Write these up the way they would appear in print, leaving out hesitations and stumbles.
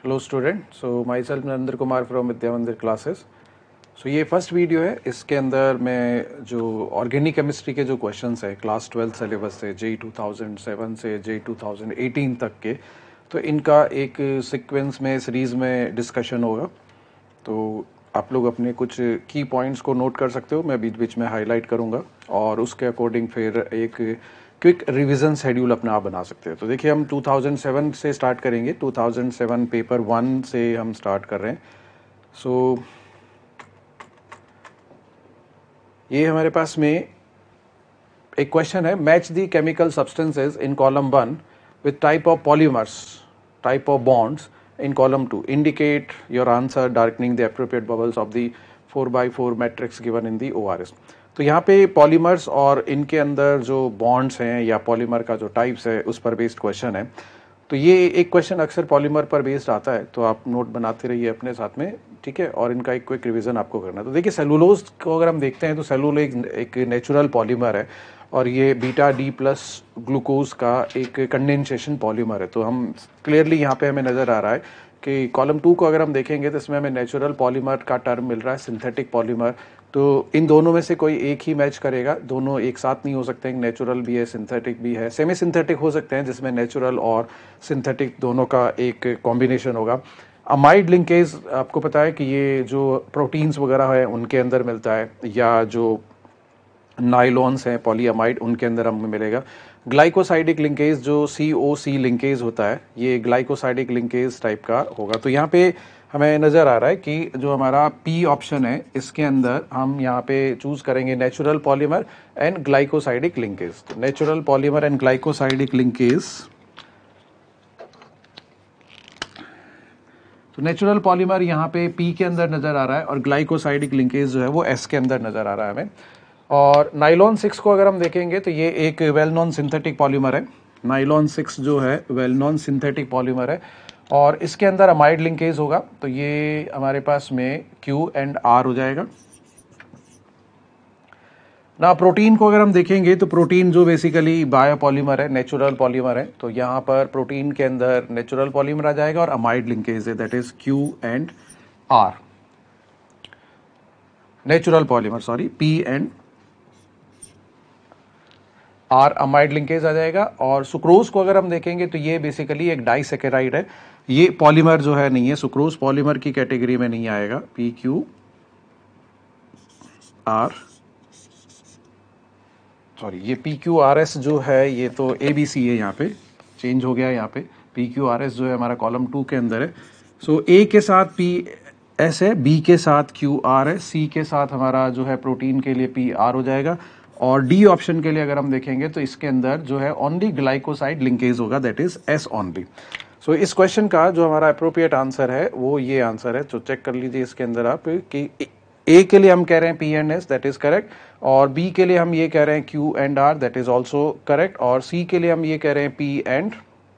Hello student, so myself Narendra Kumar from Vidyamandir classes. So ये first video है। इसके अंदर मैं जो ऑर्गेनिक केमिस्ट्री के जो क्वेश्चंस है क्लास 12 सिलेबस से JEE 2007 से JEE 2018 तक के, तो इनका एक सीक्वेंस में सीरीज़ में डिस्कशन होगा। तो आप लोग अपने कुछ की पॉइंट्स को नोट कर सकते हो, मैं बीच बीच में हाईलाइट करूँगा और उसके अकॉर्डिंग फिर एक क्विक रिवीजन शेड्यूल अपना आप बना सकते हो। तो देखिए, हम 2007 से स्टार्ट करेंगे। 2007 पेपर 1 से हम स्टार्ट कर रहे हैं। सो ये हमारे पास में एक क्वेश्चन है, match the chemical substances in column 1 with type of polymers, type of bonds in column 2. Indicate your answer darkening the appropriate bubbles of the 4x4 matrix given in the ORS. तो यहाँ पे polymers और इनके अंदर जो bonds हैं या polymer का जो टाइप्स है उस पर बेस्ड क्वेश्चन है। तो ये एक क्वेश्चन अक्सर पॉलीमर पर बेस्ड आता है, तो आप नोट बनाते रहिए अपने साथ में, ठीक है। और इनका एक क्विक रिवीजन आपको करना है। तो देखिए, सेलुलोज को अगर हम देखते हैं तो सेलुलोज एक नेचुरल पॉलीमर है और ये बीटा डी प्लस ग्लूकोज का एक कंडेंसेशन पॉलीमर है। तो हम क्लियरली यहाँ पे हमें नज़र आ रहा है कि कॉलम 2 को अगर हम देखेंगे तो इसमें हमें नेचुरल पॉलीमर का टर्म मिल रहा है, सिंथेटिक पॉलीमर। तो इन दोनों में से कोई एक ही मैच करेगा, दोनों एक साथ नहीं हो सकते हैं। नेचुरल भी है, सिंथेटिक भी है, सेमी सिंथेटिक हो सकते हैं जिसमें नेचुरल और सिंथेटिक दोनों का एक कॉम्बिनेशन होगा। अमाइड लिंकेज आपको पता है कि ये जो प्रोटीन्स वगैरह है उनके अंदर मिलता है, या जो नाइलॉन्स हैं पॉलीअमाइड उनके अंदर हमें मिलेगा। ग्लाइकोसाइडिक लिंकेज जो COC लिंकेज होता है, ये ग्लाइकोसाइडिक लिंकेज टाइप का होगा। तो यहाँ पे हमें नज़र आ रहा है कि जो हमारा P ऑप्शन है इसके अंदर हम यहाँ पे चूज करेंगे natural polymer and glycosidic linkage. तो natural polymer and glycosidic linkage, तो नेचुरल पॉलीमर यहाँ पे P के अंदर नज़र आ रहा है और ग्लाइकोसाइडिक लिंकेज जो है वो S के अंदर नज़र आ रहा है हमें। और नाइलॉन 6 को अगर हम देखेंगे तो ये एक वेल नॉन सिंथेटिक पॉलीमर है। नाइलॉन 6 जो है वेल नॉन सिंथेटिक पॉलीमर है और इसके अंदर अमाइड लिंकेज होगा। तो ये हमारे पास में Q एंड R हो जाएगा ना। प्रोटीन को अगर हम देखेंगे तो प्रोटीन जो बेसिकली बायोपॉलीमर है, नेचुरल पॉलीमर है, तो यहाँ पर प्रोटीन के अंदर नेचुरल पॉलीमर आ जाएगा और अमाइड लिंकेज है, that is Q and R। Natural polymer sorry, P and R amide linkage आ जाएगा। और सुक्रोज को अगर हम देखेंगे तो ये बेसिकली एक डाइसेकेराइड है, ये पॉलीमर जो है नहीं है, सुक्रोज पॉलीमर की कैटेगरी में नहीं आएगा। PQ R सॉरी, ये PQRS जो है ये तो ABC है, यहाँ पे चेंज हो गया। यहाँ पे PQRS जो है हमारा कॉलम 2 के अंदर है। सो A के साथ PS है, B के साथ QR है, C के साथ हमारा जो है प्रोटीन के लिए PR हो जाएगा। और D ऑप्शन के लिए अगर हम देखेंगे तो इसके अंदर जो है ओनली ग्लाइकोसाइड लिंकेज होगा, that is S only. So इस क्वेश्चन का जो हमारा अप्रोप्रिएट आंसर है वो ये आंसर है। तो चेक कर लीजिए इसके अंदर आप कि A के लिए हम कह रहे हैं P and S, that is correct. और B के लिए हम ये कह रहे हैं Q and R, that is also correct. और C के लिए हम ये कह रहे हैं P and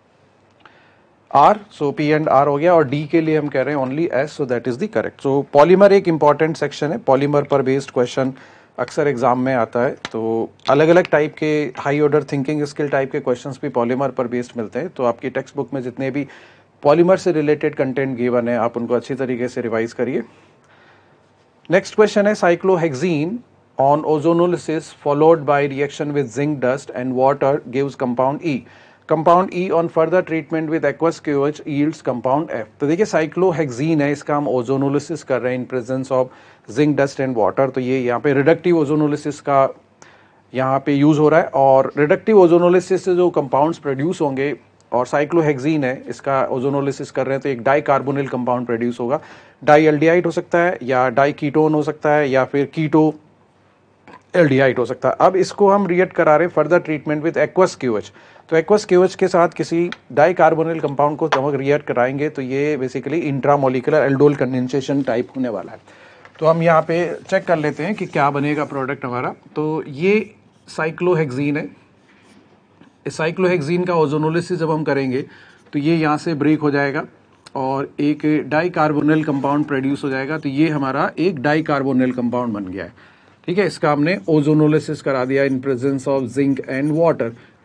R, so P and R हो गया। और D के लिए हम कह रहे हैं only S, so that is the correct. So polymer एक इंपॉर्टेंट सेक्शन है, पॉलीमर पर बेस्ड क्वेश्चन अक्सर एग्जाम में आता है। तो अलग अलग टाइप के high order thinking skill type के क्वेश्चंस भी पॉलीमर पर बेस्ड मिलते हैं। तो आपकी टेक्स्ट बुक में जितने भी पॉलीमर से रिलेटेड कंटेंट गिवन है आप उनको अच्छी तरीके से रिवाइज करिए। नेक्स्ट क्वेश्चन है, cyclohexene on ozonolysis followed by reaction with zinc dust and water gives compound E। Compound E on further treatment with aqueous QH yields compound F। तो देखिए, साइक्लोहेक्सीन है, इसका हम ओजोनोलिसिस कर रहे हैं in presence of zinc dust and water. तो ये यहाँ पे रिडक्टिव ओजोनोलिसिस का यहाँ पे यूज हो रहा है। और रिडक्टिव ओजोनोलिसिस से जो कंपाउंड्स प्रोड्यूस होंगे, और साइक्लोहेक्सीन है इसका ओजोनोलिसिस कर रहे हैं, तो एक डाई कार्बोनिल कंपाउंड प्रोड्यूस होगा। डाई एल्डिहाइड हो सकता है, या डाई कीटोन हो सकता है, या फिर कीटो एल्डिहाइड हो सकता है। अब इसको हम रिएक्ट करा रहे हैं further treatment with aqueous QH। तो एक्वस QH के साथ किसी डाई कार्बोनिल कंपाउंड को जब हम रिएक्ट कराएंगे तो ये basically intramolecular aldol condensation type होने वाला है। तो हम यहाँ पे चेक कर लेते हैं कि क्या बनेगा प्रोडक्ट हमारा। तो ये साइक्लोहेक्सीन है, इस साइक्लोहेक्सीन का ओजोनोलिसिस जब हम करेंगे तो ये यहाँ से ब्रेक हो जाएगा और एक डाई कार्बोनिल कंपाउंड प्रोड्यूस हो जाएगा। तो ये हमारा एक डाई कार्बोनिल कंपाउंड बन गया है, ठीक है। इसका हमने ओजोनोलिसिस करा दिया in presence of zinc and water.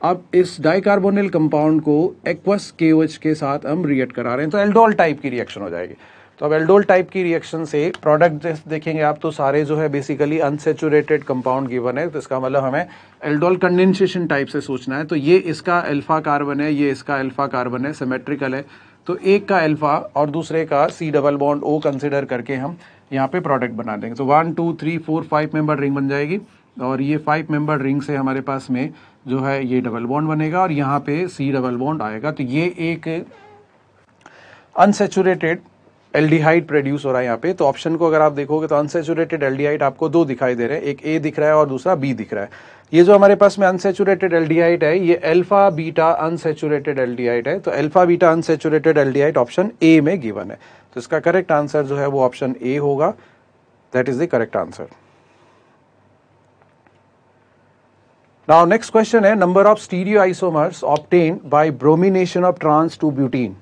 अब इस डाइकार्बोनिल कंपाउंड को एक्वस KOH के साथ हम रिएक्ट करा रहे हैं, तो एल्डोल टाइप की रिएक्शन हो जाएगी। तो अब एल्डोल टाइप की रिएक्शन से प्रोडक्ट देखेंगे आप, तो सारे जो है बेसिकली अनसेचुरेटेड कंपाउंड गिवन है, तो इसका मतलब हमें एल्डोल कंडेंसेशन टाइप से सोचना है। तो ये इसका अल्फा कार्बन है, ये इसका अल्फा कार्बन है, सिमेट्रिकल है, तो एक का अल्फा और दूसरे का C double bond O consider करके हम यहाँ पे प्रोडक्ट बना देंगे। तो 1 2 3 4 5 मेंबर रिंग बन जाएगी, और ये 5 मेंबर रिंग से हमारे पास में जो है ये डबल बॉन्ड बनेगा और यहाँ पे C डबल बॉन्ड आएगा। तो ये एक अनसेचुरेटेड एल्डिहाइड प्रोड्यूस हो रहा है यहाँ पे। तो ऑप्शन को अगर आप देखोगे तो अनसेचुरेटेड एल्डिहाइड आपको दो दिखाई दे रहे हैं, एक A दिख रहा है और दूसरा B दिख रहा है। ये जो हमारे पास में अनसेचुरेटेड एल्डिहाइड है, ये अल्फा बीटा अनसेचुरेटेड एल्डिहाइड है। तो alpha beta unsaturated aldehyde option A में गिवन है, तो इसका करेक्ट आंसर जो है वो ऑप्शन A होगा, that is the correct answer. Now next question है, number of stereoisomers obtained by bromination of trans two butene.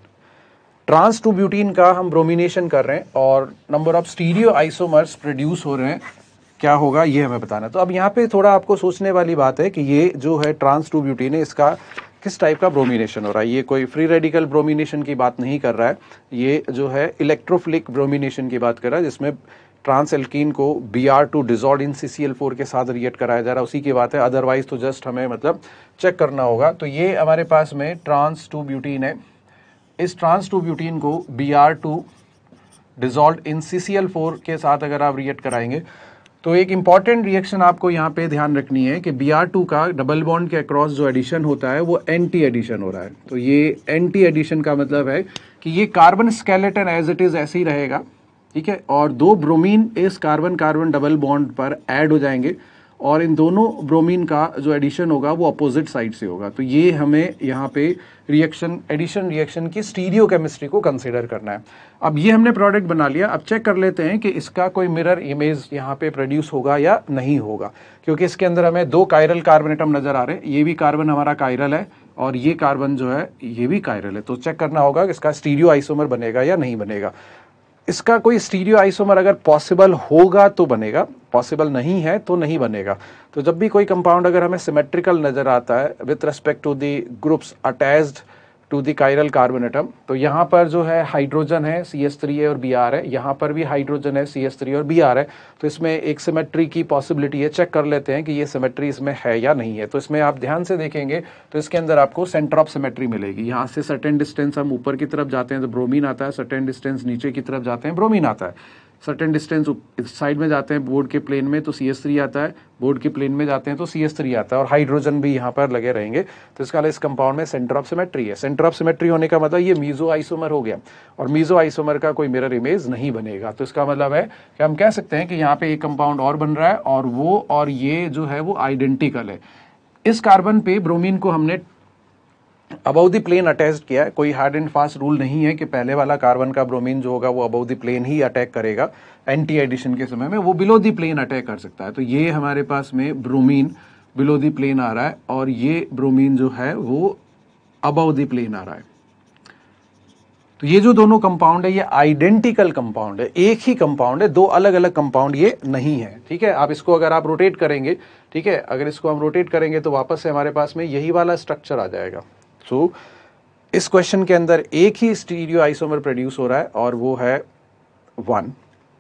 Trans two butene का हम ब्रोमिनेशन कर रहे हैं और number of stereoisomers produce हो रहे हैं, क्या होगा ये हमें बताना है। तो अब यहाँ पे थोड़ा आपको सोचने वाली बात है कि ये जो है ट्रांस टू ब्यूटीन है, इसका किस टाइप का ब्रोमिनेशन हो रहा है। ये कोई फ्री रेडिकल ब्रोमिनेशन की बात नहीं कर रहा है, ये जो है इलेक्ट्रोफिलिक ब्रोमिनेशन की बात कर रहा है, जिसमें ट्रांस एल्कीन को Br2 डिजॉल्व इन CCl4 के साथ रिएक्ट कराया जा रहा है, उसी की बात है। अदरवाइज तो जस्ट हमें मतलब चेक करना होगा। तो ये हमारे पास में ट्रांस टू ब्यूटीन है, इस ट्रांस टू ब्यूटीन को Br2 डिजॉल्व इन CCl4 के साथ अगर आप रिएक्ट कराएंगे, तो एक इंपॉर्टेंट रिएक्शन आपको यहाँ पे ध्यान रखनी है कि Br2 का डबल बॉन्ड के अक्रॉस जो एडिशन होता है वो एंटी एडिशन हो रहा है। तो ये एंटी एडिशन का मतलब है कि ये carbon skeleton as it is ऐसे ही रहेगा, ठीक है, और दो ब्रोमीन इस कार्बन कार्बन डबल बॉन्ड पर ऐड हो जाएंगे और इन दोनों ब्रोमीन का जो एडिशन होगा वो अपोजिट साइड से होगा। तो ये हमें यहाँ पे रिएक्शन एडिशन रिएक्शन की स्टीरियो केमिस्ट्री को कंसीडर करना है। अब ये हमने प्रोडक्ट बना लिया, अब चेक कर लेते हैं कि इसका कोई मिरर इमेज यहाँ पे प्रोड्यूस होगा या नहीं होगा, क्योंकि इसके अंदर हमें दो कायरल कार्बन एटम नजर आ रहे हैं। ये भी कार्बन हमारा कायरल है और ये कार्बन जो है ये भी कायरल है। तो चेक करना होगा कि इसका स्टीरियो आइसोमर बनेगा या नहीं बनेगा। इसका कोई स्टीरियो आइसोमर अगर पॉसिबल होगा तो बनेगा, पॉसिबल नहीं है तो नहीं बनेगा। तो जब भी कोई कंपाउंड अगर हमें सिमेट्रिकल नजर आता है with respect to the groups attached to the chiral carbon atom, तो यहाँ पर जो है हाइड्रोजन है CH3 और Br है, यहाँ पर भी हाइड्रोजन है CH3 और Br है, तो इसमें एक सिमेट्री की पॉसिबिलिटी है। चेक कर लेते हैं कि ये सिमेट्री इसमें है या नहीं है। तो इसमें आप ध्यान से देखेंगे तो इसके अंदर आपको सेंटर ऑफ सिमेट्री मिलेगी। यहाँ से सर्टेन डिस्टेंस हम ऊपर की तरफ जाते हैं तो ब्रोमीन आता है, सर्टेन डिस्टेंस नीचे की तरफ जाते हैं ब्रोमीन आता है, सर्टेन डिस्टेंस इस साइड में जाते हैं बोर्ड के प्लेन में तो CH3 आता है, बोर्ड के प्लेन में जाते हैं तो CH3 आता है, और हाइड्रोजन भी यहाँ पर लगे रहेंगे। तो इसका इस कंपाउंड में सेंटर ऑफ सिमेट्री है। सेंटर ऑफ सिमेट्री होने का मतलब ये मीजो आइसोमर हो गया, और मीजो आइसोमर का कोई मिरर इमेज नहीं बनेगा। तो इसका मतलब है कि हम कह सकते हैं कि यहाँ पे एक कंपाउंड और बन रहा है और वो और ये जो है वो आइडेंटिकल है। इस कार्बन पे ब्रोमीन को हमने अबव द प्लेन अटैच किया है। कोई हार्ड एंड फास्ट रूल नहीं है कि पहले वाला कार्बन का ब्रोमीन जो होगा वो अबव द प्लेन ही अटैक करेगा, एंटी एडिशन के समय में वो बिलो द प्लेन अटैक कर सकता है। तो ये हमारे पास में ब्रोमीन बिलो द प्लेन आ रहा है और ये ब्रोमीन जो है वो अबव द प्लेन आ रहा है। तो ये जो दोनों कंपाउंड है ये आइडेंटिकल कंपाउंड है, एक ही कंपाउंड है, दो अलग अलग कंपाउंड ये नहीं है, ठीक है। आप इसको अगर आप रोटेट करेंगे, ठीक है, अगर इसको हम रोटेट करेंगे तो वापस से हमारे पास में यही वाला स्ट्रक्चर आ जाएगा। तो इस क्वेश्चन के अंदर एक ही स्टीरियो आइसोमर प्रोड्यूस हो रहा है और वो है 1।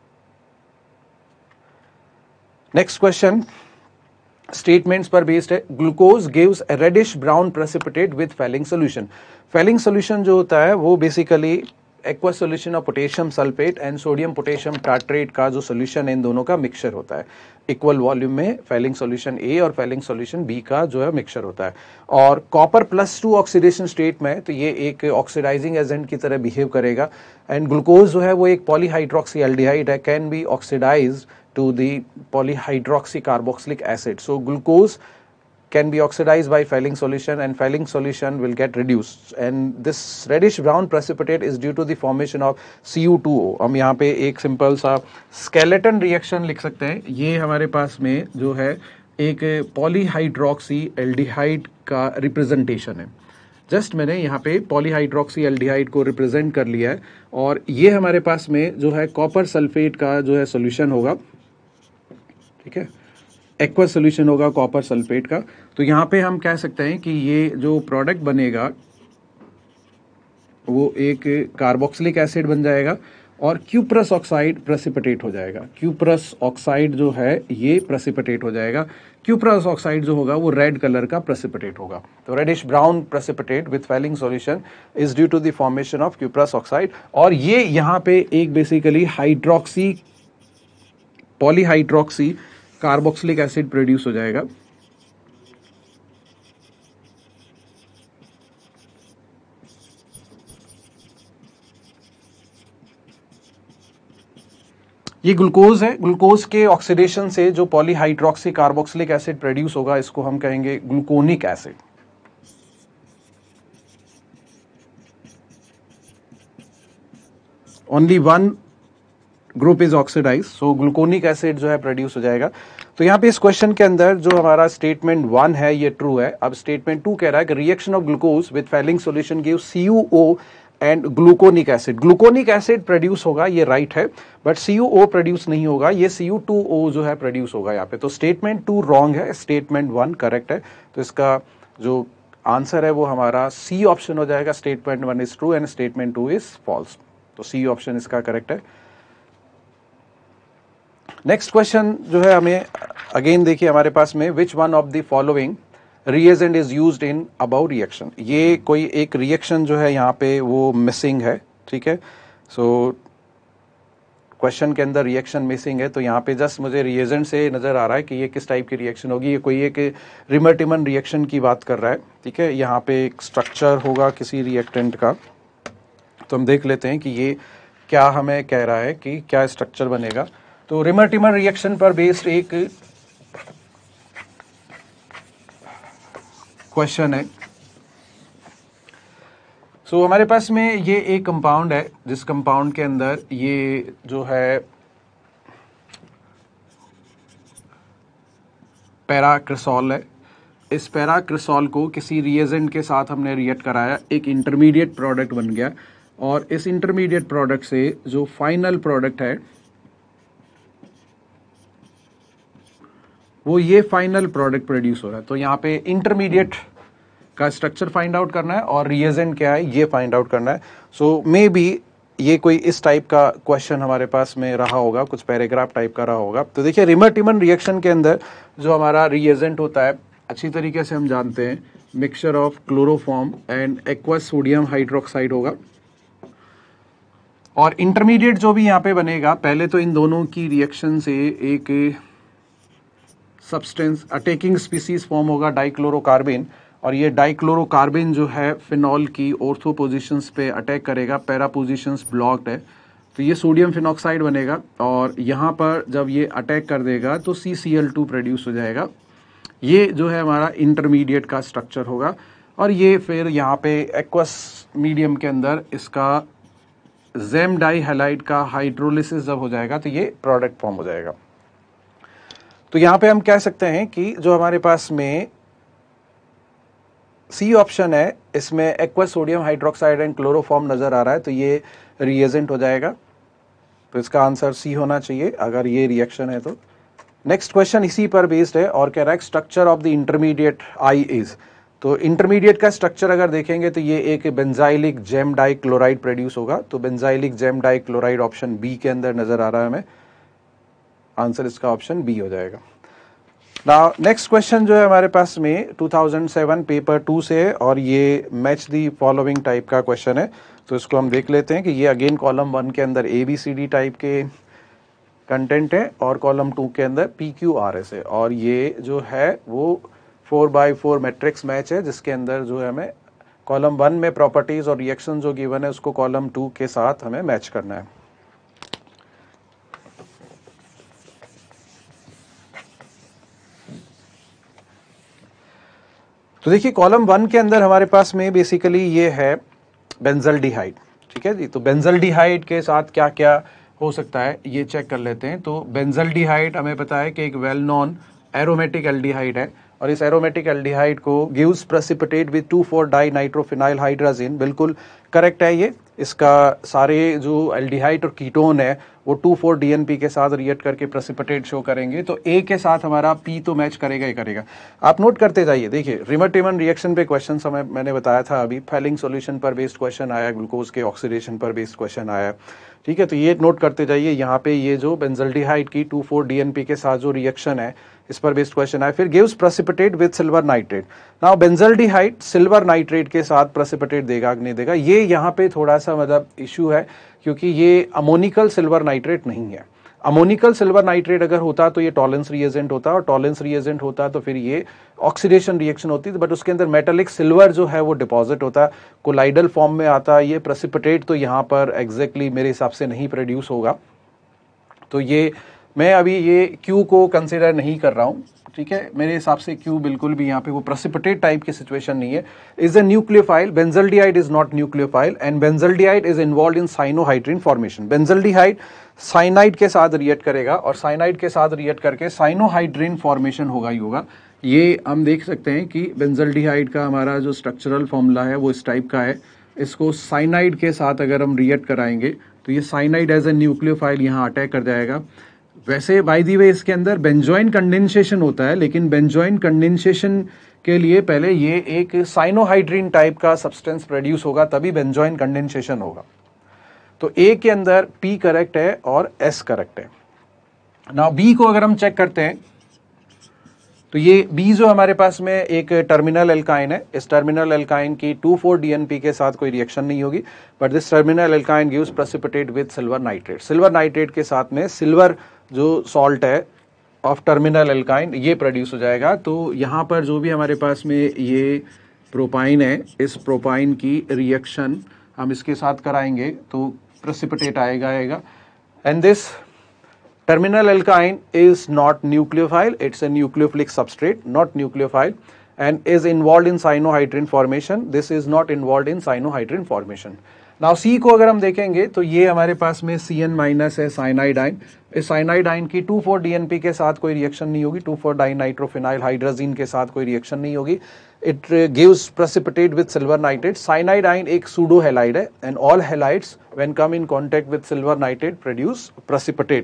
नेक्स्ट क्वेश्चन स्टेटमेंट्स पर बेस्ड है। Glucose gives a reddish brown precipitate with Fehling solution. Fehling solution जो होता है वो basically aqua solution of potassium sulphate and sodium potassium tartrate का जो सॉल्यूशन है इन दोनों का मिक्सचर होता है। इक्वल वॉल्यूम में फैलिंग सॉल्यूशन A और फैलिंग सॉल्यूशन B का जो है मिक्सचर होता है। और कॉपर +2 ऑक्सीडेशन स्टेट में तो ये एक ऑक्सीडाइजिंग एजेंट की तरह बिहेव करेगा। एंड ग्लूकोज जो है वो एक पॉलीहाइड्रोक्सी एल्डिहाइड है, can be oxidised to the polyhydroxy carboxylic acid. So glucose can be oxidized by Fehling solution and Fehling solution will get reduced, and this reddish brown precipitate is due to the formation of Cu2O. हम यहाँ पे एक simple सा skeleton reaction लिख सकते हैं। ये हमारे पास में जो है एक पॉलीहाइड्रोक्सी एल्डिहाइड का रिप्रेजेंटेशन है। जस्ट मैंने यहाँ पे पॉलीहाइड्रोक्सी एल्डिहाइड को रिप्रेजेंट कर लिया है और ये हमारे पास में जो है कॉपर सल्फेट का जो है सॉल्यूशन होगा, ठीक है। एक्वस सोल्यूशन होगा कॉपर सल्फेट का। तो यहाँ पे हम कह सकते हैं कि ये जो प्रोडक्ट बनेगा वो एक कार्बोक्सिलिक एसिड बन जाएगा और क्यूप्रस ऑक्साइड प्रेसिपिटेट हो जाएगा। क्यूप्रस ऑक्साइड जो है ये प्रेसिपिटेट हो जाएगा। क्यूप्रस ऑक्साइड जो होगा वो रेड कलर का प्रेसिपिटेट होगा। तो reddish brown precipitate with Fehling solution is due to the formation of cuprous oxide. और ये यहाँ पे एक basically hydroxy polyhydroxy carboxylic acid produce हो जाएगा। ये ग्लूकोज है। ग्लूकोज के ऑक्सीडेशन से जो पॉलीहाइड्रोक्सी कार्बोक्सिलिक एसिड प्रोड्यूस होगा इसको हम कहेंगे gluconic acid. Only one group is oxidise, so gluconic acid जो है प्रोड्यूस हो जाएगा। तो यहाँ पे इस क्वेश्चन के अंदर जो हमारा स्टेटमेंट 1 है ये ट्रू है। अब स्टेटमेंट 2 कह रहा है कि reaction of glucose with Fehling solution give CuO and gluconic acid. Gluconic acid produce होगा, ये राइट है, बट CuO प्रोड्यूस नहीं होगा, ये Cu2O जो है प्रोड्यूस होगा यहाँ पे। तो स्टेटमेंट 2 रॉन्ग है, स्टेटमेंट 1 करेक्ट है। तो इसका जो आंसर है वो हमारा C ऑप्शन हो जाएगा। Statement 1 is true and statement 2 is false. तो C ऑप्शन इसका करेक्ट है। नेक्स्ट क्वेश्चन जो है हमें अगेन देखिए हमारे पास में, which one of the following reagent is used in above reaction. ये कोई एक रिएक्शन जो है यहाँ पे वो मिसिंग है, ठीक है। सो क्वेश्चन के अंदर रिएक्शन मिसिंग है, तो यहाँ पे जस्ट मुझे रिएजेंट से नजर आ रहा है कि ये किस टाइप की रिएक्शन होगी। ये कोई एक रिमर्टिमन रिएक्शन की बात कर रहा है, ठीक है। यहाँ पे एक स्ट्रक्चर होगा किसी रिएक्टेंट का, तो हम देख लेते हैं कि ये क्या हमें कह रहा है कि क्या स्ट्रक्चर बनेगा। तो रिमर्टिमन रिएक्शन पर बेस्ड एक क्वेश्चन है। सो हमारे पास में ये एक कंपाउंड है जिस कंपाउंड के अंदर ये जो है पैराक्रिसॉल है। इस पैराक्रिसॉल को किसी रिएजेंट के साथ हमने रिएक्ट कराया, एक इंटरमीडिएट प्रोडक्ट बन गया और इस इंटरमीडिएट प्रोडक्ट से जो फाइनल प्रोडक्ट है वो ये फाइनल प्रोडक्ट प्रोड्यूस हो रहा है। तो यहाँ पे इंटरमीडिएट का स्ट्रक्चर फाइंड आउट करना है और रिएजेंट क्या है ये फाइंड आउट करना है। सो मे बी ये कोई इस टाइप का क्वेश्चन हमारे पास में रहा होगा, कुछ पैराग्राफ टाइप का रहा होगा। तो देखिए रिमर्टिमन रिएक्शन के अंदर जो हमारा रिएजेंट होता है अच्छी तरीके से हम जानते हैं, mixture of chloroform and aqueous sodium hydroxide होगा। और इंटरमीडिएट जो भी यहाँ पे बनेगा, पहले तो इन दोनों की रिएक्शन से एक सब्सटेंस अटैकिंग स्पीसीज फॉर्म होगा डाइक्लोरोकार्बिन, और ये डाइक्लोरोकार्बिन जो है फिनॉल की ऑर्थो पोजीशंस पे अटैक करेगा, पैरा पोजीशंस ब्लॉक्ड है, तो ये सोडियम फिनॉक्साइड बनेगा और यहाँ पर जब ये अटैक कर देगा तो CCl2 प्रोड्यूस हो जाएगा। ये जो है हमारा इंटरमीडिएट का स्ट्रक्चर होगा और ये फिर यहाँ पे एक्वस मीडियम के अंदर इसका जेम डाई हैलाइड का हाइड्रोलिसिस जब हो जाएगा तो ये प्रोडक्ट फॉर्म हो जाएगा। तो यहाँ पे हम कह सकते हैं कि जो हमारे पास में C ऑप्शन है इसमें aqueous sodium hydroxide and chloroform नजर आ रहा है, तो ये रिएजेंट हो जाएगा। तो इसका आंसर C होना चाहिए अगर ये रिएक्शन है तो। नेक्स्ट क्वेश्चन इसी पर बेस्ड है और कह रहा है structure of the intermediate I is. तो इंटरमीडिएट का स्ट्रक्चर अगर देखेंगे तो ये एक benzylic gem dichloride produce होगा। तो benzylic gem dichloride option B के अंदर नजर आ रहा है हमें, आंसर इसका ऑप्शन B हो जाएगा। नाउ नेक्स्ट क्वेश्चन जो है हमारे पास में 2007 पेपर 2 से है और ये मैच दी फॉलोइंग टाइप का क्वेश्चन है। तो इसको हम देख लेते हैं कि ये अगेन कॉलम 1 के अंदर ABCD टाइप के कंटेंट है और कॉलम 2 के अंदर PQRS है और ये जो है वो 4x4 मैट्रिक्स मैच है जिसके अंदर जो है हमें कॉलम 1 में प्रॉपर्टीज और रिएक्शन जो गिवन है उसको कॉलम 2 के साथ हमें मैच करना है। तो देखिए कॉलम 1 के अंदर हमारे पास में बेसिकली ये है बेंजल्डिहाइड, ठीक है जी। तो बेंजल्डिहाइड के साथ क्या क्या हो सकता है ये चेक कर लेते हैं। तो बेंजल्डिहाइड हमें पता है कि एक वेल नोन एरोमेटिक एल्डिहाइड है और इस एरोमेटिक एल्डिहाइड को gives precipitate with 2,4 dinitrophenyl hydrazine, बिल्कुल करेक्ट है ये। इसका सारे जो एल्डिहाइड और कीटोन है वो 2,4 DNP के साथ रिएक्ट करके प्रेसिपिटेट शो करेंगे, तो ए के साथ हमारा पी तो मैच करेगा ही करेगा। आप नोट करते जाइए, देखिए रिमर-टिमन रिएक्शन पे क्वेश्चन समय मैंने बताया था अभी, फैलिंग सॉल्यूशन पर बेस्ड क्वेश्चन आया, ग्लूकोज के ऑक्सीडेशन पर बेस्ड क्वेश्चन आया, ठीक है। तो ये नोट करते जाइए, यहाँ पे ये जो बेंजल्डिहाइड की 2,4 DNP के साथ जो रिएक्शन है इस पर बेस्ड क्वेश्चन आया। फिर gives precipitate with silver nitrate. Now benzaldehyde silver nitrate के साथ प्रेसिपिटेट देगा कि नहीं देगा, ये यहाँ पे थोड़ा सा मतलब इशू है, क्योंकि ये अमोनिकल सिल्वर नाइट्रेट नहीं है। अमोनिकल सिल्वर नाइट्रेट अगर होता तो ये टॉलेंस रिएजेंट होता, और टॉलेंस रिएजेंट होता तो फिर ये ऑक्सीडेशन रिएक्शन होती, बट उसके अंदर मेटेलिक सिल्वर जो है वो डिपॉजिट होता, कोलाइडल फॉर्म में आता। ये प्रेसिपिटेट तो यहाँ पर एग्जैक्टली मेरे हिसाब से नहीं प्रोड्यूस होगा, तो ये मैं अभी ये Q को कंसिडर नहीं कर रहा हूँ, ठीक है। मेरे हिसाब से Q बिल्कुल भी यहाँ पे वो प्रेसिपिटेट टाइप की सिचुएशन नहीं है। Is a nucleophile, benzaldehyde is not nucleophile and benzaldehyde is involve in cyanohydrin formation. Benzaldehyde cyanide के साथ रिएक्ट करेगा और साइनाइड के साथ रिएक्ट करके साइनोहाइड्रिन फॉर्मेशन होगा ही होगा। ये हम देख सकते हैं कि बेंजल्डिहाइड का हमारा जो स्ट्रक्चरल फॉर्मूला है वो इस टाइप का है। इसको साइनाइड के साथ अगर हम रिएक्ट कराएंगे तो ये साइनाइड एज ए न्यूक्लियोफाइल यहाँ अटैक कर जाएगा। वैसे बाय दी वे इसके अंदर बेंजोइन कंडेंसेशन होता है, लेकिन बेंजोइन कंडेंसेशन के लिए पहले ये एक साइनोहाइड्रिन टाइप का सब्सटेंस प्रोड्यूस होगा, तभी बेंजोइन कंडेंसेशन होगा। तो ए के अंदर पी करेक्ट है और एस करेक्ट है। नाउ बी को अगर हम चेक करते हैं तो ये बी जो हमारे पास में एक टर्मिनल एल्काइन है, इस टर्मिनल एल्काइन की 2,4 DNP के साथ कोई रिएक्शन नहीं होगी, but this terminal alkyne gives precipitate with silver nitrate. Silver nitrate के साथ में सिल्वर जो सॉल्ट है ऑफ टर्मिनल एल्काइन ये प्रोड्यूस हो जाएगा। तो यहाँ पर जो भी हमारे पास में ये प्रोपाइन है, इस प्रोपाइन की रिएक्शन हम इसके साथ कराएंगे तो प्रेसिपिटेट आएगा and this terminal alkyne is not nucleophile, it's a nucleophilic substrate, not nucleophile, and is involved in cyanohydrin formation. This is not involved in cyanohydrin formation. Now C को अगर हम देखेंगे तो ये हमारे पास में Cn माइनस है साइनाइड आयन। इस साइनाइड आयन की 2,4 DNP के साथ कोई रिएक्शन नहीं होगी, 2,4 डाइनाइट्रोफिनाइल हाइड्रोजीन के साथ कोई रिएक्शन नहीं होगी। It gives precipitate with silver nitrate. Cyanide ion एक सूडो हैलाइड है and all halides when come in contact with silver nitrate produce precipitate.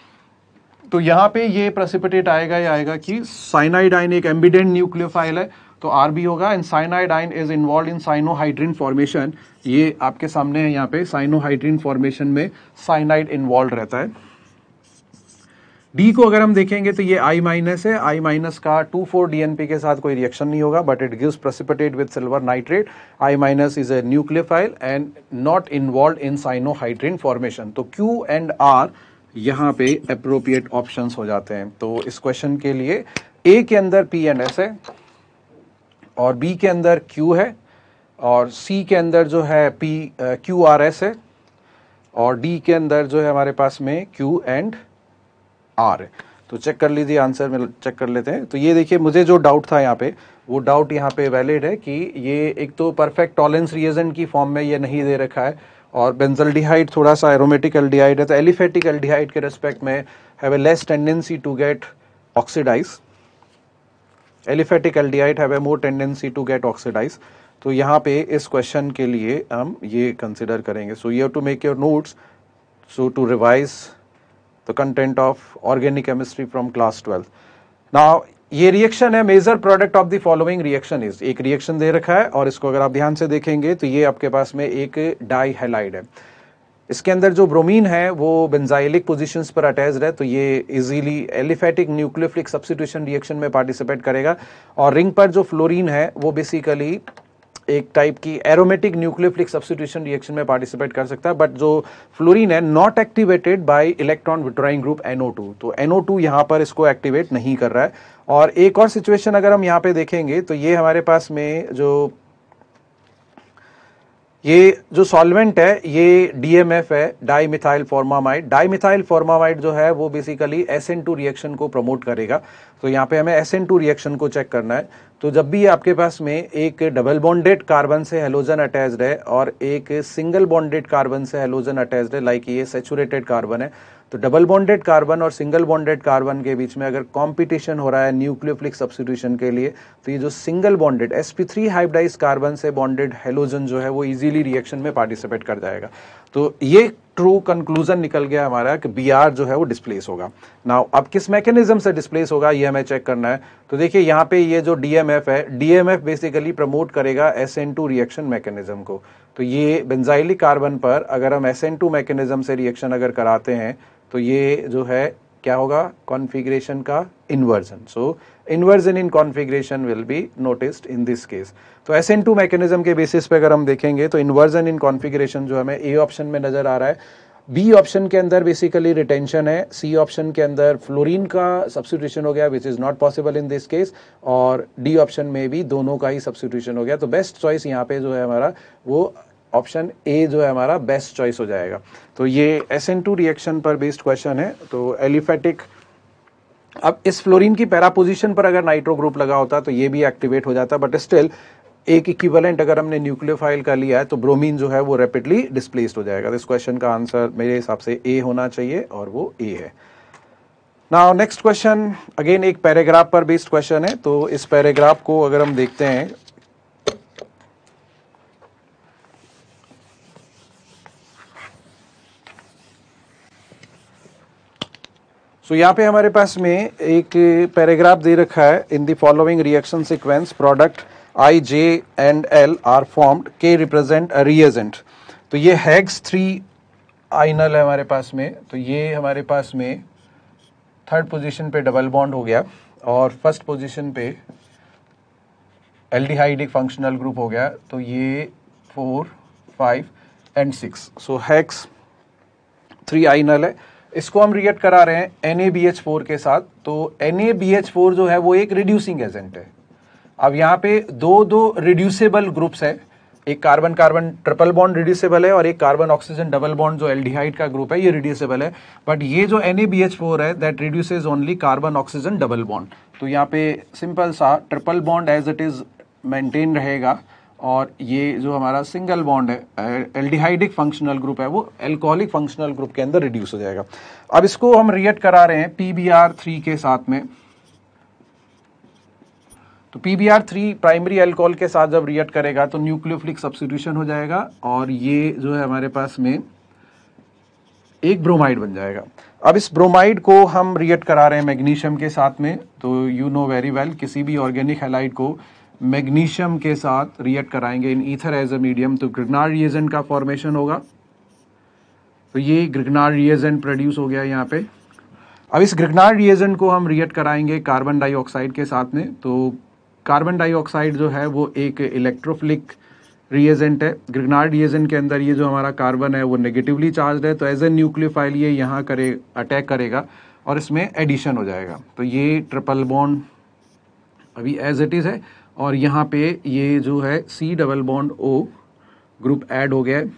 तो यहाँ पे ये प्रेसिपिटेट आएगा ही आएगा कि साइनाइड आयन एक एम्बिडेंट न्यूक्लियोफाइल है, तो आरबी होगा। And cyanide ion is involve in cyanohydrin formation, ये आपके सामने है यहाँ पे, साइनोहाइड्रिन फॉर्मेशन में साइनाइड इन्वॉल्व रहता है। डी को अगर हम देखेंगे तो ये आई माइनस है, आई माइनस का 2,4 DNP के साथ कोई रिएक्शन नहीं होगा, but it gives precipitate with silver nitrate. I minus is a nucleophile and not involve in cyanohydrin formation. तो क्यू एंड आर यहाँ पे अप्रोप्रिएट ऑप्शंस हो जाते हैं। तो इस क्वेश्चन के लिए ए के अंदर पी एंड एस है और बी के अंदर क्यू है और सी के अंदर जो है पी क्यू आर एस है और डी के अंदर जो है हमारे पास में क्यू एंड आर है। तो चेक कर लीजिए, आंसर में चेक कर लेते हैं। तो ये देखिए, मुझे जो डाउट था यहाँ पे वो डाउट यहाँ पे वैलिड है कि ये एक तो परफेक्ट टॉलेंस रिएजेंट की फॉर्म में ये नहीं दे रखा है और बेंजल्डिहाइड थोड़ा सा एरोमेटिक एल्डिहाइड है, तो एलिफेटिक एल्डिहाइड के रिस्पेक्ट में have a less tendency to get oxidise. Aliphatic aldehyde have a more tendency to get oxidise. तो यहाँ पे इस क्वेश्चन के लिए हम ये कंसिडर करेंगे। So you have to make your notes so to revise the content of organic chemistry from class 12। Now ये रिएक्शन है, major product of the following reaction is, एक रिएक्शन दे रखा है और इसको अगर आप ध्यान से देखेंगे तो ये आपके पास में एक डाई हैलाइड है। इसके अंदर जो ब्रोमीन है वो बेंजाइलिक पोजीशंस पर अटैच्ड है, तो ये easily aliphatic nucleophilic substitution reaction में पार्टिसिपेट करेगा। और रिंग पर जो फ्लोरीन है वो बेसिकली एक टाइप की एरोमेटिक न्यूक्लियोफिलिक सब्स्टिट्यूशन रिएक्शन में पार्टिसिपेट कर सकता है, बट जो फ्लोरीन है not activated by electron withdrawing group NO2, तो NO2 यहाँ पर इसको एक्टिवेट नहीं कर रहा है। और एक और सिचुएशन अगर हम यहाँ पे देखेंगे तो ये हमारे पास में जो सॉल्वेंट है ये DMF है, dimethyl formamide. Dimethyl formamide जो है वो बेसिकली SN2 रिएक्शन को प्रमोट करेगा, तो यहाँ पे हमें SN2 रिएक्शन को चेक करना है। तो जब भी आपके पास में एक डबल बॉन्डेड कार्बन से हेलोजन अटैच्ड है और एक सिंगल बॉन्डेड कार्बन से हेलोजन अटैच्ड है, लाइक ये सैचुरेटेड कार्बन है, तो डबल बॉन्डेड कार्बन और सिंगल बॉन्डेड कार्बन के बीच में अगर कंपटीशन हो रहा है न्यूक्लियोफिलिक सब्स्टिट्यूशन के लिए, तो ये जो single bonded sp3 hybridise carbon से बॉन्डेड हेलोजन जो है वो इजीली रिएक्शन में पार्टिसिपेट कर जाएगा। तो ये ट्रू कंक्लूजन निकल गया हमारा कि Br जो है वो डिस्प्लेस होगा। नाउ अब किस मैकेनिज्म से डिस्प्लेस होगा ये हमें चेक करना है। तो देखिए यहाँ पे ये जो DMF है, DMF बेसिकली प्रमोट करेगा SN2 रिएक्शन मैकेनिज्म को। तो ये बेंजाइलिक कार्बन पर अगर हम SN2 मैकेनिज्म से रिएक्शन अगर कराते हैं तो ये जो है क्या होगा, कॉन्फ़िगरेशन का inversion. So inversion in configuration will be noticed in this case. तो SN2 मैकेनिज्म के बेसिस पे अगर हम देखेंगे तो इन्वर्जन इन कॉन्फ़िगरेशन जो हमें A ऑप्शन में नजर आ रहा है, B ऑप्शन के अंदर बेसिकली रिटेंशन है, C ऑप्शन के अंदर फ्लोरीन का सब्स्टिट्यूशन हो गया which is not possible in this case, और D ऑप्शन में भी दोनों का ही सब्स्टिट्यूशन हो गया। तो बेस्ट चॉइस यहाँ पे जो है हमारा वो ऑप्शन ए जो है हमारा बेस्ट चॉइस हो जाएगा। तो ये SN2 रिएक्शन पर बेस्ड क्वेश्चन है। तो एलिफेटिक, अब इस फ्लोरीन की पैरा पोजीशन पर अगर नाइट्रो ग्रुप लगा होता तो ये भी एक्टिवेट हो जाता, बट स्टिल एक इक्विवेलेंट अगर हमने न्यूक्लियोफाइल का लिया है तो ब्रोमीन जो है वो रैपिडली डिस्प्लेस्ड हो जाएगा। तो इस क्वेश्चन का आंसर मेरे हिसाब से ए होना चाहिए और वो ए है। नाउ नेक्स्ट क्वेश्चन अगेन एक पैराग्राफ पर बेस्ड क्वेश्चन है। तो इस पैराग्राफ को अगर हम देखते हैं तो यहाँ पे हमारे पास में एक पैराग्राफ दे रखा है, in the following reaction sequence product I, J and L are formed, K represent a reagent. तो ये हेक्स 3 आइनल है हमारे पास में। तो ये हमारे पास में थर्ड पोजीशन पे डबल बॉन्ड हो गया और फर्स्ट पोजीशन पे एल्डिहाइड एक फंक्शनल ग्रुप हो गया। तो ये 4, 5 एंड 6। सो हेक्स 3 आइनल है, इसको हम रिएक्ट करा रहे हैं NaBH4 के साथ। तो NaBH4 जो है वो एक रिड्यूसिंग एजेंट है। अब यहाँ पे दो रिड्यूसेबल ग्रुप्स है, एक carbon carbon triple bond reducible है और एक कार्बन ऑक्सीजन डबल बॉन्ड जो एल्डिहाइड का ग्रुप है ये रिड्यूसेबल है। बट ये जो NaBH4 है that reduces only carbon oxygen double bond. तो यहाँ पे सिंपल सा triple bond as it is maintain रहेगा और ये जो हमारा सिंगल बॉन्ड है एल्डिहाइडिक फंक्शनल ग्रुप है वो एल्कोहलिक फंक्शनल ग्रुप के अंदर रिड्यूस हो जाएगा। अब इसको हम रिएक्ट करा रहे हैं PBr3 के साथ में। तो PBr3 प्राइमरी अल्कोहल के साथ जब रिएक्ट करेगा तो न्यूक्लियोफिलिक सब्स्टिट्यूशन हो जाएगा और ये जो है हमारे पास में एक ब्रोमाइड बन जाएगा। अब इस ब्रोमाइड को हम रिएक्ट करा रहे हैं मैग्नीशियम के साथ में। तो यू नो वेरी वेल किसी भी ऑर्गेनिक हैलाइड को मैग्नीशियम के साथ रिएक्ट कराएंगे in ether as a medium तो ग्रिग्नार्ड रिएजेंट का फॉर्मेशन होगा। तो ये ग्रिग्नार्ड रिएजेंट प्रोड्यूस हो गया यहाँ पे। अब इस ग्रिग्नार्ड रिएजेंट को हम रिएक्ट कराएंगे कार्बन डाइऑक्साइड के साथ में। तो कार्बन डाइऑक्साइड जो है वो एक इलेक्ट्रोफिलिक रिएजेंट है। ग्रिग्नार्ड रिएजेंट के अंदर ये जो हमारा कार्बन है वो नेगेटिवली चार्ज है, तो एज ए न्यूक्लियोफाइल ये यहाँ अटैक करेगा और इसमें एडिशन हो जाएगा। तो ये ट्रिपल बॉन्ड अभी एज इट इज है और यहाँ पे ये जो है C double bond O group add हो गया है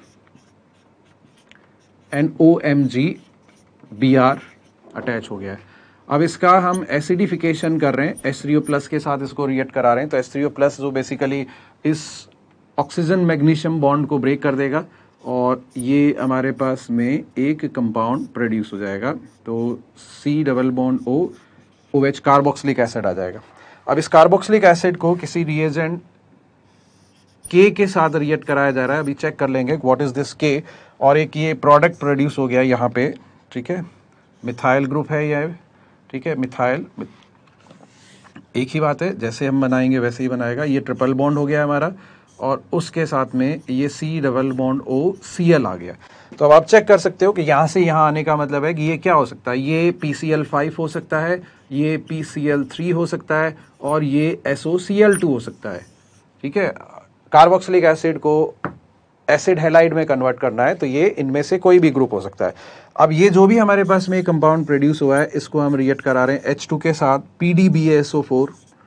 NOMG Br अटैच हो गया है। अब इसका हम एसिडिफिकेशन कर रहे हैं, H3O+ के साथ इसको रिएक्ट करा रहे हैं। तो H3O+ जो बेसिकली इस ऑक्सीजन मैग्नीशियम बॉन्ड को ब्रेक कर देगा और ये हमारे पास में एक कंपाउंड प्रोड्यूस हो जाएगा। तो C double bond O OH carboxylic acid आ जाएगा। अब इस कार्बोक्सिलिक एसिड को किसी रिएजेंट K के साथ रिएक्ट कराया जा रहा है। अभी चेक कर लेंगे व्हाट इज दिस K। और एक ये प्रोडक्ट प्रोड्यूस हो गया यहाँ पे, ठीक है, मिथाइल ग्रुप है ये, ठीक है, मिथाइल एक ही बात है, जैसे हम बनाएंगे वैसे ही बनाएगा। ये ट्रिपल बॉन्ड हो गया हमारा और उसके साथ में ये C double bond O Cl आ गया। तो अब आप चेक कर सकते हो कि यहाँ से यहाँ आने का मतलब है कि ये क्या हो सकता है, ये PCl5 हो सकता है, ये PCl3 हो सकता है और ये SOCl2 हो सकता है। ठीक है, कार्बोक्सिलिक एसिड को एसिड हैलाइड में कन्वर्ट करना है तो ये इनमें से कोई भी ग्रुप हो सकता है। अब ये जो भी हमारे पास में कंपाउंड प्रोड्यूस हुआ है इसको हम रिएक्ट करा रहे हैं H2 के साथ PDBaSO4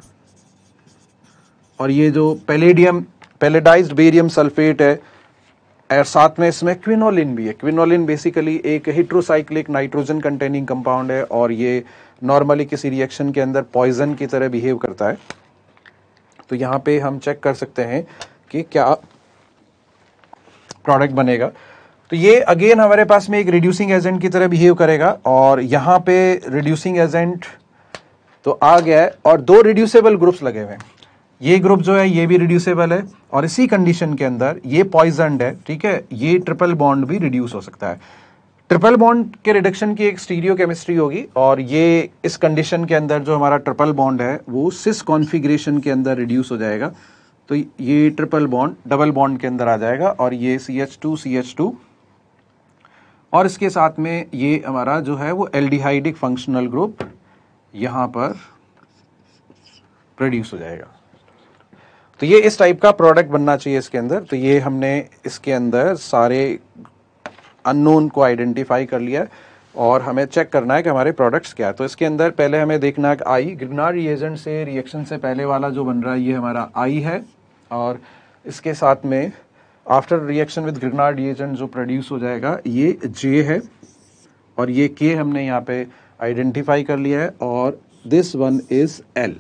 और ये जो पैलेडाइज्ड बेरियम सल्फेट है और साथ में इसमें क्विनोलिन भी है। क्विनोलिन बेसिकली एक हेट्रोसाइक्लिक नाइट्रोजन कंटेनिंग कंपाउंड है और ये नॉर्मली किसी रिएक्शन के अंदर पॉइजन की तरह बिहेव करता है। तो यहाँ पे हम चेक कर सकते हैं कि क्या प्रोडक्ट बनेगा। तो तो ये अगेन हमारे पास में एक रिड्यूसिंग एजेंट की तरह बिहेव करेगा, और यहाँ पे रिड्यूसिंग एजेंट तो आ गया है और दो रिड्यूसेबल ग्रुप्स लगे हुए हैं। ये ग्रुप जो है ये भी रिड्यूसेबल है, और इसी कंडीशन के अंदर ये पॉइजनड है, ठीक है, ये ट्रिपल बॉन्ड भी रिड्यूस हो सकता है। ट्रिपल बॉन्ड के रिडक्शन की एक स्टीरियो केमिस्ट्री होगी, और ये इस कंडीशन के अंदर जो हमारा ट्रिपल बॉन्ड है वो सिस कॉन्फ़िगरेशन के अंदर रिड्यूस हो जाएगा। तो ये ट्रिपल बॉन्ड डबल बॉन्ड के अंदर आ जाएगा, और ये CH2 और इसके साथ में ये हमारा जो है वो एल्डिहाइडिक फंक्शनल ग्रुप यहां पर प्रोड्यूस हो जाएगा। तो ये इस टाइप का प्रोडक्ट बनना चाहिए इसके अंदर। तो ये हमने इसके अंदर सारे अननोन को आइडेंटिफाई कर लिया है, और हमें चेक करना है कि हमारे प्रोडक्ट्स क्या है। तो इसके अंदर पहले हमें देखना है कि आई ग्रिग्नार्ड रिएजेंट से रिएक्शन से पहले वाला जो बन रहा है ये हमारा आई है, और इसके साथ में after reaction with Grignard reagent जो प्रोड्यूस हो जाएगा ये जे है, और ये के हमने यहाँ पे आइडेंटिफाई कर लिया है, और this one is L.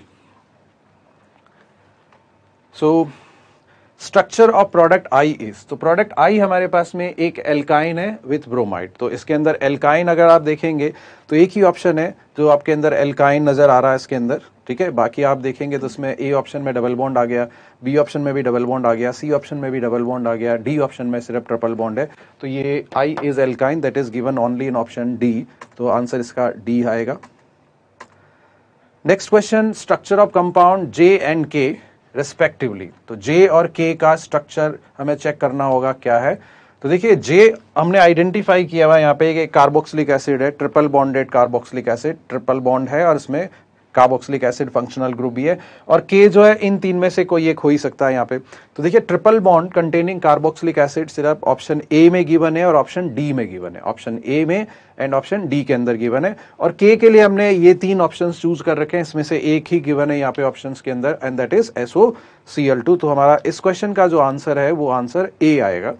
So structure of product I is, तो प्रोडक्ट आई हमारे पास में एक एल्काइन है विथ ब्रोमाइड। तो इसके अंदर एल्काइन अगर आप देखेंगे तो एक ही ऑप्शन है जो आपके अंदर एल्काइन नजर आ रहा है इसके अंदर, ठीक है। बाकी आप देखेंगे तो इसमें ए ऑप्शन में डबल बॉन्ड आ गया, बी ऑप्शन में भी डबल बॉन्ड आ गया, सी ऑप्शन में भी डबल बॉन्ड आ गया, डी ऑप्शन में सिर्फ ट्रिपल बॉन्ड है। तो ये I is alkyne, that is given only in option D, तो आंसर इसका डी आएगा। Next question, structure of compound J and K respectively. तो जे और के का स्ट्रक्चर हमें चेक करना होगा क्या है। तो देखिए जे हमने आइडेंटिफाई किया हुआ यहाँ पे एक कार्बोक्सिलिक एसिड है, triple bonded carboxylic acid, triple bond है और इसमें कार्बोक्सिलिक एसिड फंक्शनल ग्रुप भी है, और के जो है इन तीन में से कोई एक हो ही सकता है यहाँ पे। तो देखिए triple bond containing carboxylic acid सिर्फ ऑप्शन ए में गिवन है और ऑप्शन डी में गिवन है, ऑप्शन ए में एंड ऑप्शन डी के अंदर गिवन है, और के लिए हमने ये तीन ऑप्शंस चूज कर रखे हैं, इसमें से एक ही गिवन है यहाँ पे ऑप्शंस के अंदर, एंड दैट इज SOCl2। तो हमारा इस क्वेश्चन का जो आंसर है वो आंसर ए आएगा।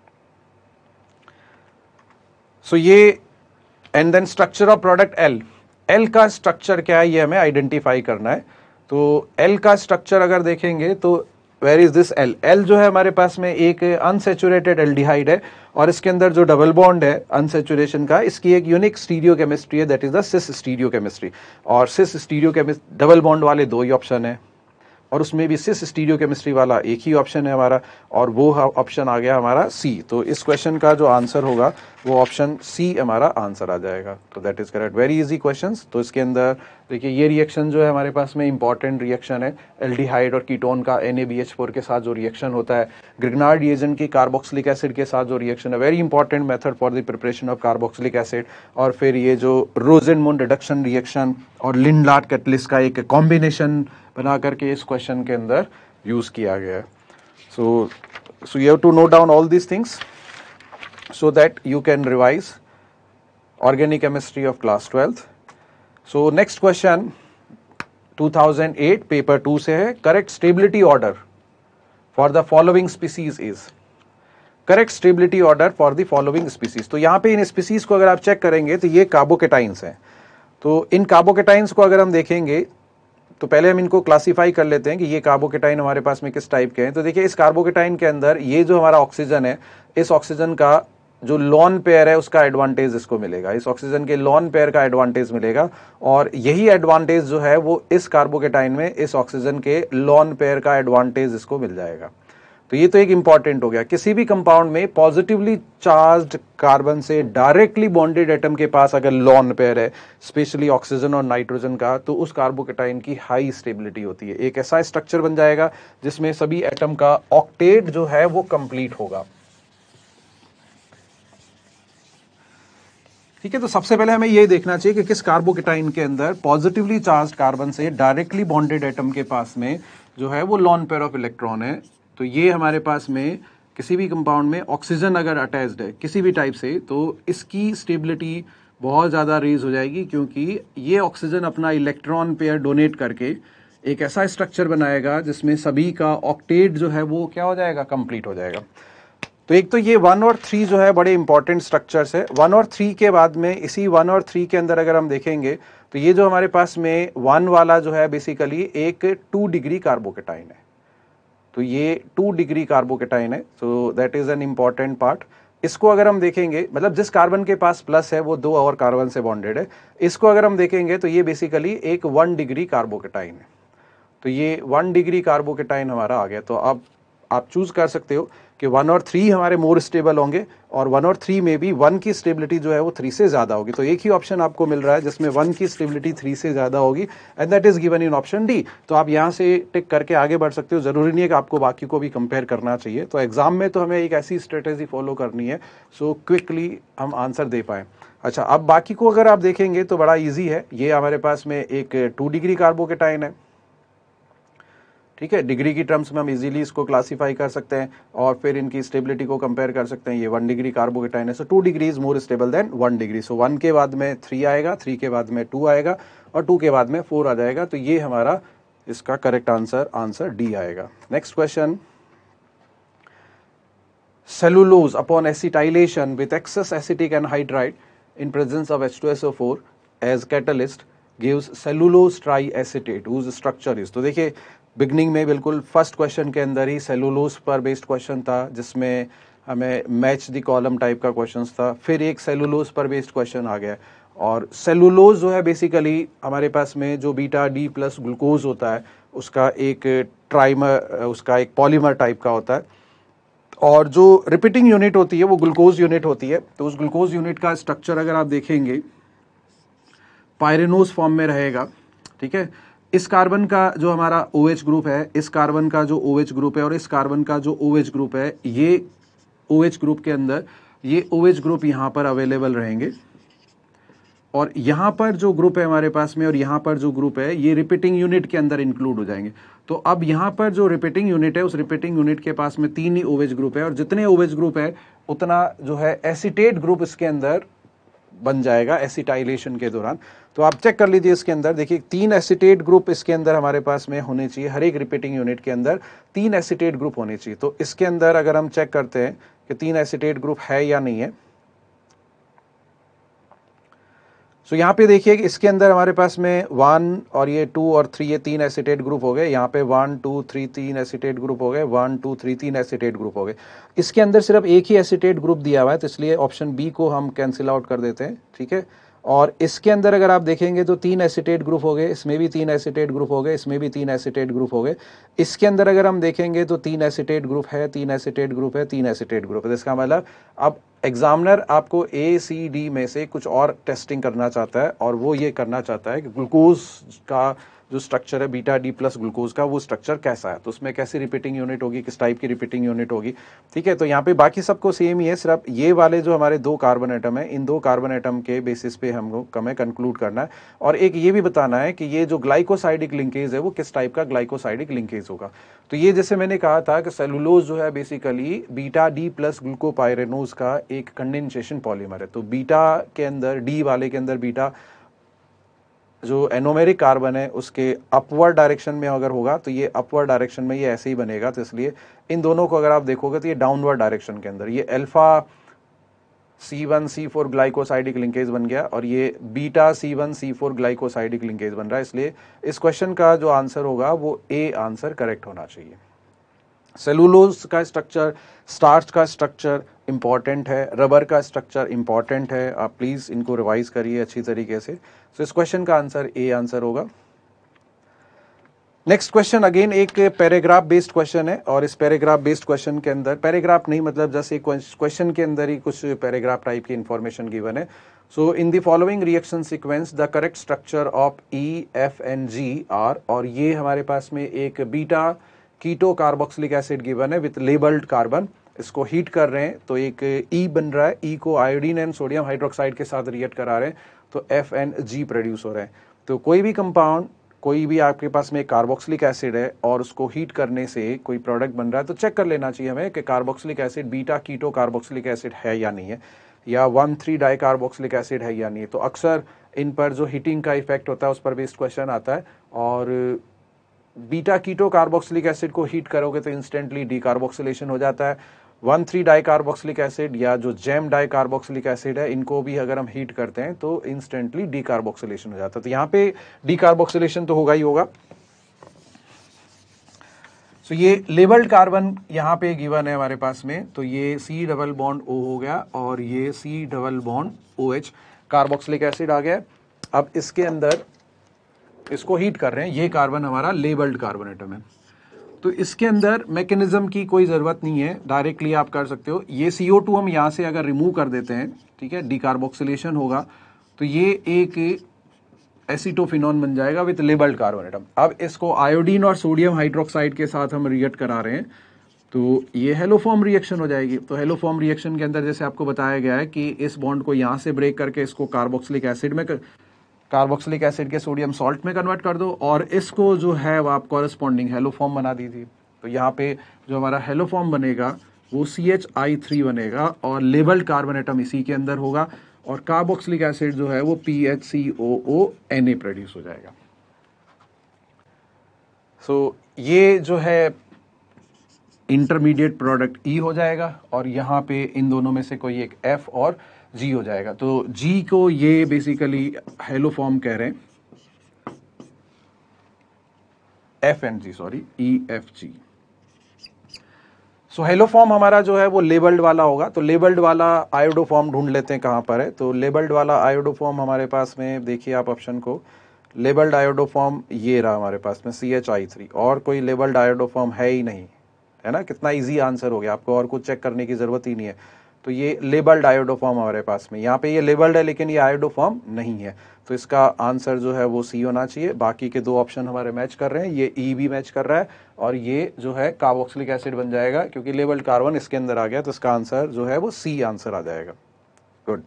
सो ये and then structure of product L, L का स्ट्रक्चर क्या है ये हमें आइडेंटिफाई करना है। तो एल का स्ट्रक्चर अगर देखेंगे तो where is this L, L जो है हमारे पास में एक अनसेचुरेटेड एल्डिहाइड है, और इसके अंदर जो डबल बॉन्ड है अनसेचुरेशन का, इसकी एक यूनिक स्टीरियो केमिस्ट्री है, that is the cis stereochemistry. और cis stereochemistry double bond वाले दो ही ऑप्शन है, और उसमें भी सिस स्टीरियो केमिस्ट्री वाला एक ही ऑप्शन है हमारा, और वो ऑप्शन आ गया हमारा सी। तो इस क्वेश्चन का जो आंसर होगा वो ऑप्शन सी हमारा आंसर आ जाएगा। तो that is correct, very easy questions. तो इसके अंदर देखिए ये रिएक्शन जो है हमारे पास में इंपॉर्टेंट रिएक्शन है, एल्डिहाइड और कीटोन का NaBH4 के साथ जो रिएक्शन होता है, ग्रिग्नार्ड रिएजेंट की कार्बोक्सिलिक एसिड के साथ जो रिएक्शन है, very important method for the preparation of carboxylic acid. और फिर ये जो रोजेनमुंड रिडक्शन रिएक्शन और लिंडलाट कैटलिस्ट का एक कॉम्बिनेशन बना करके इस क्वेश्चन के अंदर यूज किया गया है। So you have to note down all these things so that you can revise organic chemistry of class 12th. So next question 2008 paper 2 से है, correct stability order for the following species is, correct stability order for the following species। तो यहाँ पे इन species को अगर आप check करेंगे तो ये कार्बोकेटाइंस हैं। तो इन कार्बोकेटाइंस को अगर हम देखेंगे तो पहले हम इनको क्लासिफाई कर लेते हैं कि ये कार्बोकेटाइन हमारे पास में किस टाइप के हैं। तो देखिए इस कार्बोकेटाइन के अंदर ये जो हमारा ऑक्सीजन है, इस ऑक्सीजन का जो लॉन पेयर है उसका एडवांटेज इसको मिलेगा, इस ऑक्सीजन के लॉन पेयर का एडवांटेज मिलेगा, और यही एडवांटेज जो है वो इस कार्बोकेटाइन में इस ऑक्सीजन के लॉन पेयर का एडवांटेज इसको मिल जाएगा। तो ये तो एक इंपॉर्टेंट हो गया। किसी भी कंपाउंड में पॉजिटिवली चार्ज्ड कार्बन से डायरेक्टली बॉन्डेड एटम के पास अगर लॉन पेयर है, स्पेशली ऑक्सीजन और नाइट्रोजन का, तो उस कार्बोकेटाइन की हाई स्टेबिलिटी होती है। एक ऐसा स्ट्रक्चर बन जाएगा जिसमें सभी एटम का ऑक्टेट जो है वो कंप्लीट होगा। ठीक है, तो सबसे पहले हमें ये देखना चाहिए कि किस कार्बोकेटाइन के अंदर पॉजिटिवली चार्ज्ड कार्बन से डायरेक्टली बॉन्डेड एटम के पास में जो है वो लॉन पेयर ऑफ इलेक्ट्रॉन है। तो ये हमारे पास में किसी भी कंपाउंड में ऑक्सीजन अगर अटैच्ड है किसी भी टाइप से, तो इसकी स्टेबिलिटी बहुत ज़्यादा रेज हो जाएगी, क्योंकि ये ऑक्सीजन अपना इलेक्ट्रॉन पेयर डोनेट करके एक ऐसा स्ट्रक्चर बनाएगा जिसमें सभी का ऑक्टेट जो है वो क्या हो जाएगा, कंप्लीट हो जाएगा। तो एक तो ये 1 और 3 जो है बड़े इंपॉर्टेंट स्ट्रक्चर्स है। 1 और 3 के बाद में इसी 1 और 3 के अंदर अगर हम देखेंगे तो ये जो हमारे पास में 1 वाला जो है बेसिकली एक 2 डिग्री कार्बोकेटाइन है। तो ये 2 डिग्री कार्बोकेटाइन है, so that is an important part. इसको अगर हम देखेंगे, मतलब जिस कार्बन के पास प्लस है वो 2 और कार्बन से बॉन्डेड है, इसको अगर हम देखेंगे तो ये बेसिकली एक 1 डिग्री कार्बोकेटाइन है। तो ये 1 डिग्री कार्बोकेटाइन हमारा आ गया। तो अब आप चूज कर सकते हो कि 1 और 3 हमारे मोर स्टेबल होंगे, और 1 और 3 में भी 1 की स्टेबिलिटी जो है वो 3 से ज्यादा होगी। तो एक ही ऑप्शन आपको मिल रहा है जिसमें 1 की स्टेबिलिटी 3 से ज्यादा होगी, and that is given in option D. तो आप यहाँ से टिक करके आगे बढ़ सकते हो, जरूरी नहीं है कि आपको बाकी को भी कंपेयर करना चाहिए। तो एग्जाम में तो हमें एक ऐसी स्ट्रेटेजी फॉलो करनी है सो क्विकली हम आंसर दे पाए। अच्छा, अब बाकी को अगर आप देखेंगे तो बड़ा ईजी है। ये हमारे पास में एक 2 डिग्री कार्बोकेटाइन है, ठीक है, डिग्री की टर्म्स में हम इजीली इसको क्लासिफाई कर सकते हैं और फिर इनकी स्टेबिलिटी को कंपेयर कर सकते हैं। ये 1 डिग्री कार्बोकेटाइन है, so 2 degree is more stable than 1 degree. So 1 के बाद में 3 आएगा, 3 के बाद में 2 आएगा, और 2 के बाद में 4 आ जाएगा। तो ये हमारा इसका करेक्ट आंसर डी आएगा। Next question, cellulose upon acetylation with excess acetic anhydride in presence of H2SO4 as catalyst gives cellulose triacetate whose structure is। तो देखिए बिगनिंग में बिल्कुल फर्स्ट क्वेश्चन के अंदर ही सेलुलोज पर बेस्ड क्वेश्चन था जिसमें हमें मैच द कॉलम टाइप का क्वेश्चन था, फिर एक सेलुलोज पर बेस्ड क्वेश्चन आ गया। और सेलुलोज जो है बेसिकली हमारे पास में जो बीटा डी प्लस ग्लूकोज होता है उसका एक ट्राइमर, उसका एक पॉलीमर टाइप का होता है, और जो रिपीटिंग यूनिट होती है वो ग्लूकोज यूनिट होती है। तो उस ग्लूकोज यूनिट का स्ट्रक्चर अगर आप देखेंगे पायरेनोज फॉर्म में रहेगा, ठीक है। इस कार्बन का जो हमारा OH ग्रुप है, इस कार्बन का जो OH ग्रुप है और इस कार्बन का जो OH ग्रुप है, ये OH ग्रुप के अंदर ये OH ग्रुप यहां पर अवेलेबल रहेंगे, और यहां पर जो ग्रुप है हमारे पास में और यहां पर जो ग्रुप है ये रिपीटिंग यूनिट के अंदर इंक्लूड हो जाएंगे। तो अब यहां पर जो रिपीटिंग यूनिट है उस रिपीटिंग यूनिट के पास में 3 ही OH ग्रुप है, और जितने OH ग्रुप है उतना जो है एसीटेट ग्रुप इसके अंदर बन जाएगा एसिटाइलेशन के दौरान। तो आप चेक कर लीजिए इसके अंदर, देखिए 3 एसीटेट ग्रुप इसके अंदर हमारे पास में होने चाहिए, हर एक रिपीटिंग यूनिट के अंदर 3 एसीटेट ग्रुप होने चाहिए। तो इसके अंदर अगर हम चेक करते हैं कि 3 एसीटेट ग्रुप है या नहीं है, सो यहाँ पे देखिए कि इसके अंदर हमारे पास में 1 और ये 2 और 3 ये 3 एसीटेट ग्रुप हो गए, यहाँ पे 1 2 3 3 एसीटेट ग्रुप हो गए, 1 2 3 3 एसीटेट ग्रुप हो गए। इसके अंदर सिर्फ एक ही एसीटेट ग्रुप दिया हुआ है, तो इसलिए ऑप्शन बी को हम कैंसिल आउट कर देते हैं, ठीक है। और इसके अंदर अगर आप देखेंगे तो 3 एसीटेट ग्रुप हो गए, इसमें भी 3 एसीटेट ग्रुप हो गए, इसमें भी 3 एसीटेट ग्रुप हो गए। इसके अंदर अगर हम देखेंगे तो 3 एसीटेट ग्रुप है, 3 एसीटेट ग्रुप है, 3 एसीटेट ग्रुप है। इसका मतलब अब एग्जामिनर आपको A C D में से कुछ और टेस्टिंग करना चाहता है, और वो ये करना चाहता है कि ग्लूकोज का जो स्ट्रक्चर है बीटा डी प्लस ग्लूकोज का वो स्ट्रक्चर कैसा है, तो उसमें कैसी रिपीटिंग यूनिट होगी, किस टाइप की रिपीटिंग यूनिट होगी, ठीक है। तो यहाँ पे बाकी सबको सेम ही है, सिर्फ ये वाले जो हमारे 2 कार्बन एटम है, इन 2 कार्बन एटम के बेसिस पे हमको हमें कंक्लूड करना है, और एक ये भी बताना है कि ये जो ग्लाइकोसाइडिक लिंकेज है वो किस टाइप का ग्लाइकोसाइडिक लिंकेज होगा। तो ये जैसे मैंने कहा था कि सेलुलोज जो है basically beta D plus glucopyranose का एक कंडेंसेशन पॉलीमर है। तो बीटा के अंदर, डी वाले के अंदर बीटा जो एनोमेरिक कार्बन है उसके अपवर्ड डायरेक्शन में अगर होगा तो ये अपवर्ड डायरेक्शन में ये ऐसे ही बनेगा। तो इसलिए इन दोनों को अगर आप देखोगे तो ये डाउनवर्ड डायरेक्शन के अंदर ये अल्फा C1C4 ग्लाइकोसाइडिक लिंकेज बन गया, और ये बीटा C1C4 ग्लाइकोसाइडिक लिंकेज बन रहा है। इसलिए इस क्वेश्चन का जो आंसर होगा वो ए आंसर करेक्ट होना चाहिए। सेलुलोज का स्ट्रक्चर, स्टार्च का स्ट्रक्चर इंपॉर्टेंट है, रबर का स्ट्रक्चर इंपॉर्टेंट है, आप प्लीज इनको रिवाइज करिए अच्छी तरीके से। तो इस क्वेश्चन का आंसर ए आंसर होगा। नेक्स्ट क्वेश्चन अगेन एक पैराग्राफ बेस्ड क्वेश्चन है, और इस पैराग्राफ बेस्ड क्वेश्चन के अंदर, पैराग्राफ नहीं मतलब जैसे एक क्वेश्चन के अंदर ही कुछ पैराग्राफ टाइप की इंफॉर्मेशन गिवन है। So in the following reaction sequence the correct structure of EFNG are, और ये हमारे पास में एक beta keto carboxylic acid given है विथ लेबल्ड कार्बन, इसको हीट कर रहे हैं तो एक E बन रहा है, E को आयोडीन एंड सोडियम हाइड्रोक्साइड के साथ रिएक्ट करा रहे हैं तो FNG प्रोड्यूस हो रहे हैं। तो कोई भी कंपाउंड, कोई भी आपके पास में कार्बोक्सिलिक एसिड है और उसको हीट करने से कोई प्रोडक्ट बन रहा है, तो चेक कर लेना चाहिए हमें कि carboxylic acid beta keto carboxylic acid है या नहीं है, या 1,3 डाई कार्बोक्सिलिक एसिड है या नहीं है। तो अक्सर इन पर जो हीटिंग का इफेक्ट होता है उस पर बेस्ड क्वेश्चन आता है, और बीटा कीटो कार्बोक्सिलिक एसिड को हीट करोगे तो इंस्टेंटली डीकार्बोक्सिलेशन हो जाता है। 1,3 डाई कार्बोक्सिलिक एसिड या जो जेम डाई कार्बोक्सिलिक एसिड है, इनको भी अगर हम हीट करते हैं तो इंस्टेंटली डीकार्बोक्सिलेशन हो जाता है। तो यहाँ पे डीकार्बोक्सिलेशन तो होगा ही होगा। सो ये लेबल्ड कार्बन यहाँ पे गिवन है हमारे पास में, तो ये C डबल बॉन्ड O हो गया और ये C double bond OH carboxylic acid आ गया। अब इसके अंदर इसको हीट कर रहे हैं, ये कार्बन हमारा लेबल्ड कार्बन एटम है। तो इसके अंदर मैकेनिज्म की कोई ज़रूरत नहीं है, डायरेक्टली आप कर सकते हो। ये CO2 हम यहाँ से अगर रिमूव कर देते हैं, ठीक है, डीकार्बोक्सिलेशन होगा तो ये एक एसीटोफिनॉन बन जाएगा विद लेबल्ड कार्बन एटम। अब इसको आयोडीन और सोडियम हाइड्रोक्साइड के साथ हम रिएक्ट करा रहे हैं तो ये हेलोफॉर्म रिएक्शन हो जाएगी। तो हेलोफॉर्म रिएक्शन के अंदर जैसे आपको बताया गया है कि इस बॉन्ड को यहाँ से ब्रेक करके इसको कार्बोक्सिलिक एसिड के सोडियम सॉल्ट में कन्वर्ट कर दो और इसको जो है वो आप कॉरेस्पॉन्डिंग हेलोफॉर्म बना दीजिए। तो यहाँ पे जो हमारा हेलोफॉर्म बनेगा वो CH3 बनेगा और लेबल्ड कार्बन एटम इसी के अंदर होगा और कार्बोक्सिलिक एसिड जो है वो PHCOONA प्रोड्यूस हो जाएगा। सो ये जो है इंटरमीडिएट प्रोडक्ट E हो जाएगा और यहाँ पे इन दोनों में से कोई एक F और G हो जाएगा। तो G को ये बेसिकली हेलोफॉर्म कह रहे हैं, FNG sorry EFG। So haloform हमारा जो है वो लेबल्ड वाला होगा। तो लेबल्ड वाला आयोडोफॉर्म ढूंढ लेते हैं कहाँ पर है। तो लेबल्ड वाला आयोडोफॉर्म हमारे पास में, देखिए आप ऑप्शन को, लेबल्ड आयोडोफॉर्म ये रहा हमारे पास में CH3, और कोई लेबल्ड आयोडोफॉर्म है ही नहीं, है ना। कितना इजी आंसर हो गया, आपको और कुछ चेक करने की जरूरत ही नहीं है। तो ये लेबल्ड आयोडोफॉर्म हमारे पास में, यहाँ पे ये लेबल्ड है लेकिन ये आयोडोफॉर्म नहीं है, तो इसका आंसर जो है वो C होना चाहिए। बाकी के दो ऑप्शन हमारे मैच कर रहे हैं, ये E भी मैच कर रहा है और ये जो है कार्बोक्सिलिक एसिड बन जाएगा क्योंकि लेबल्ड कार्बन इसके अंदर आ गया, तो इसका आंसर जो है वो C आंसर आ जाएगा। Good.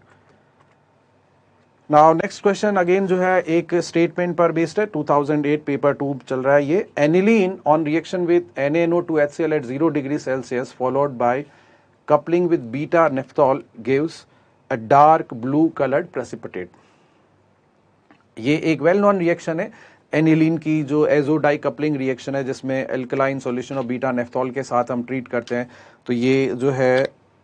Now next question again जो है एक स्टेटमेंट पर बेस्ड है, 2008 पेपर 2 चल रहा है ये। Aniline on reaction with NaNO2HCl at 0 degree Celsius followed by coupling with beta naphthol gives a dark blue colored precipitate। ये एक वेल नोन रिएक्शन है एनिलीन की, जो एजो डाई कपलिंग रिएक्शन है जिसमें alkaline solution of beta naphthol के साथ हम ट्रीट करते हैं। तो ये जो है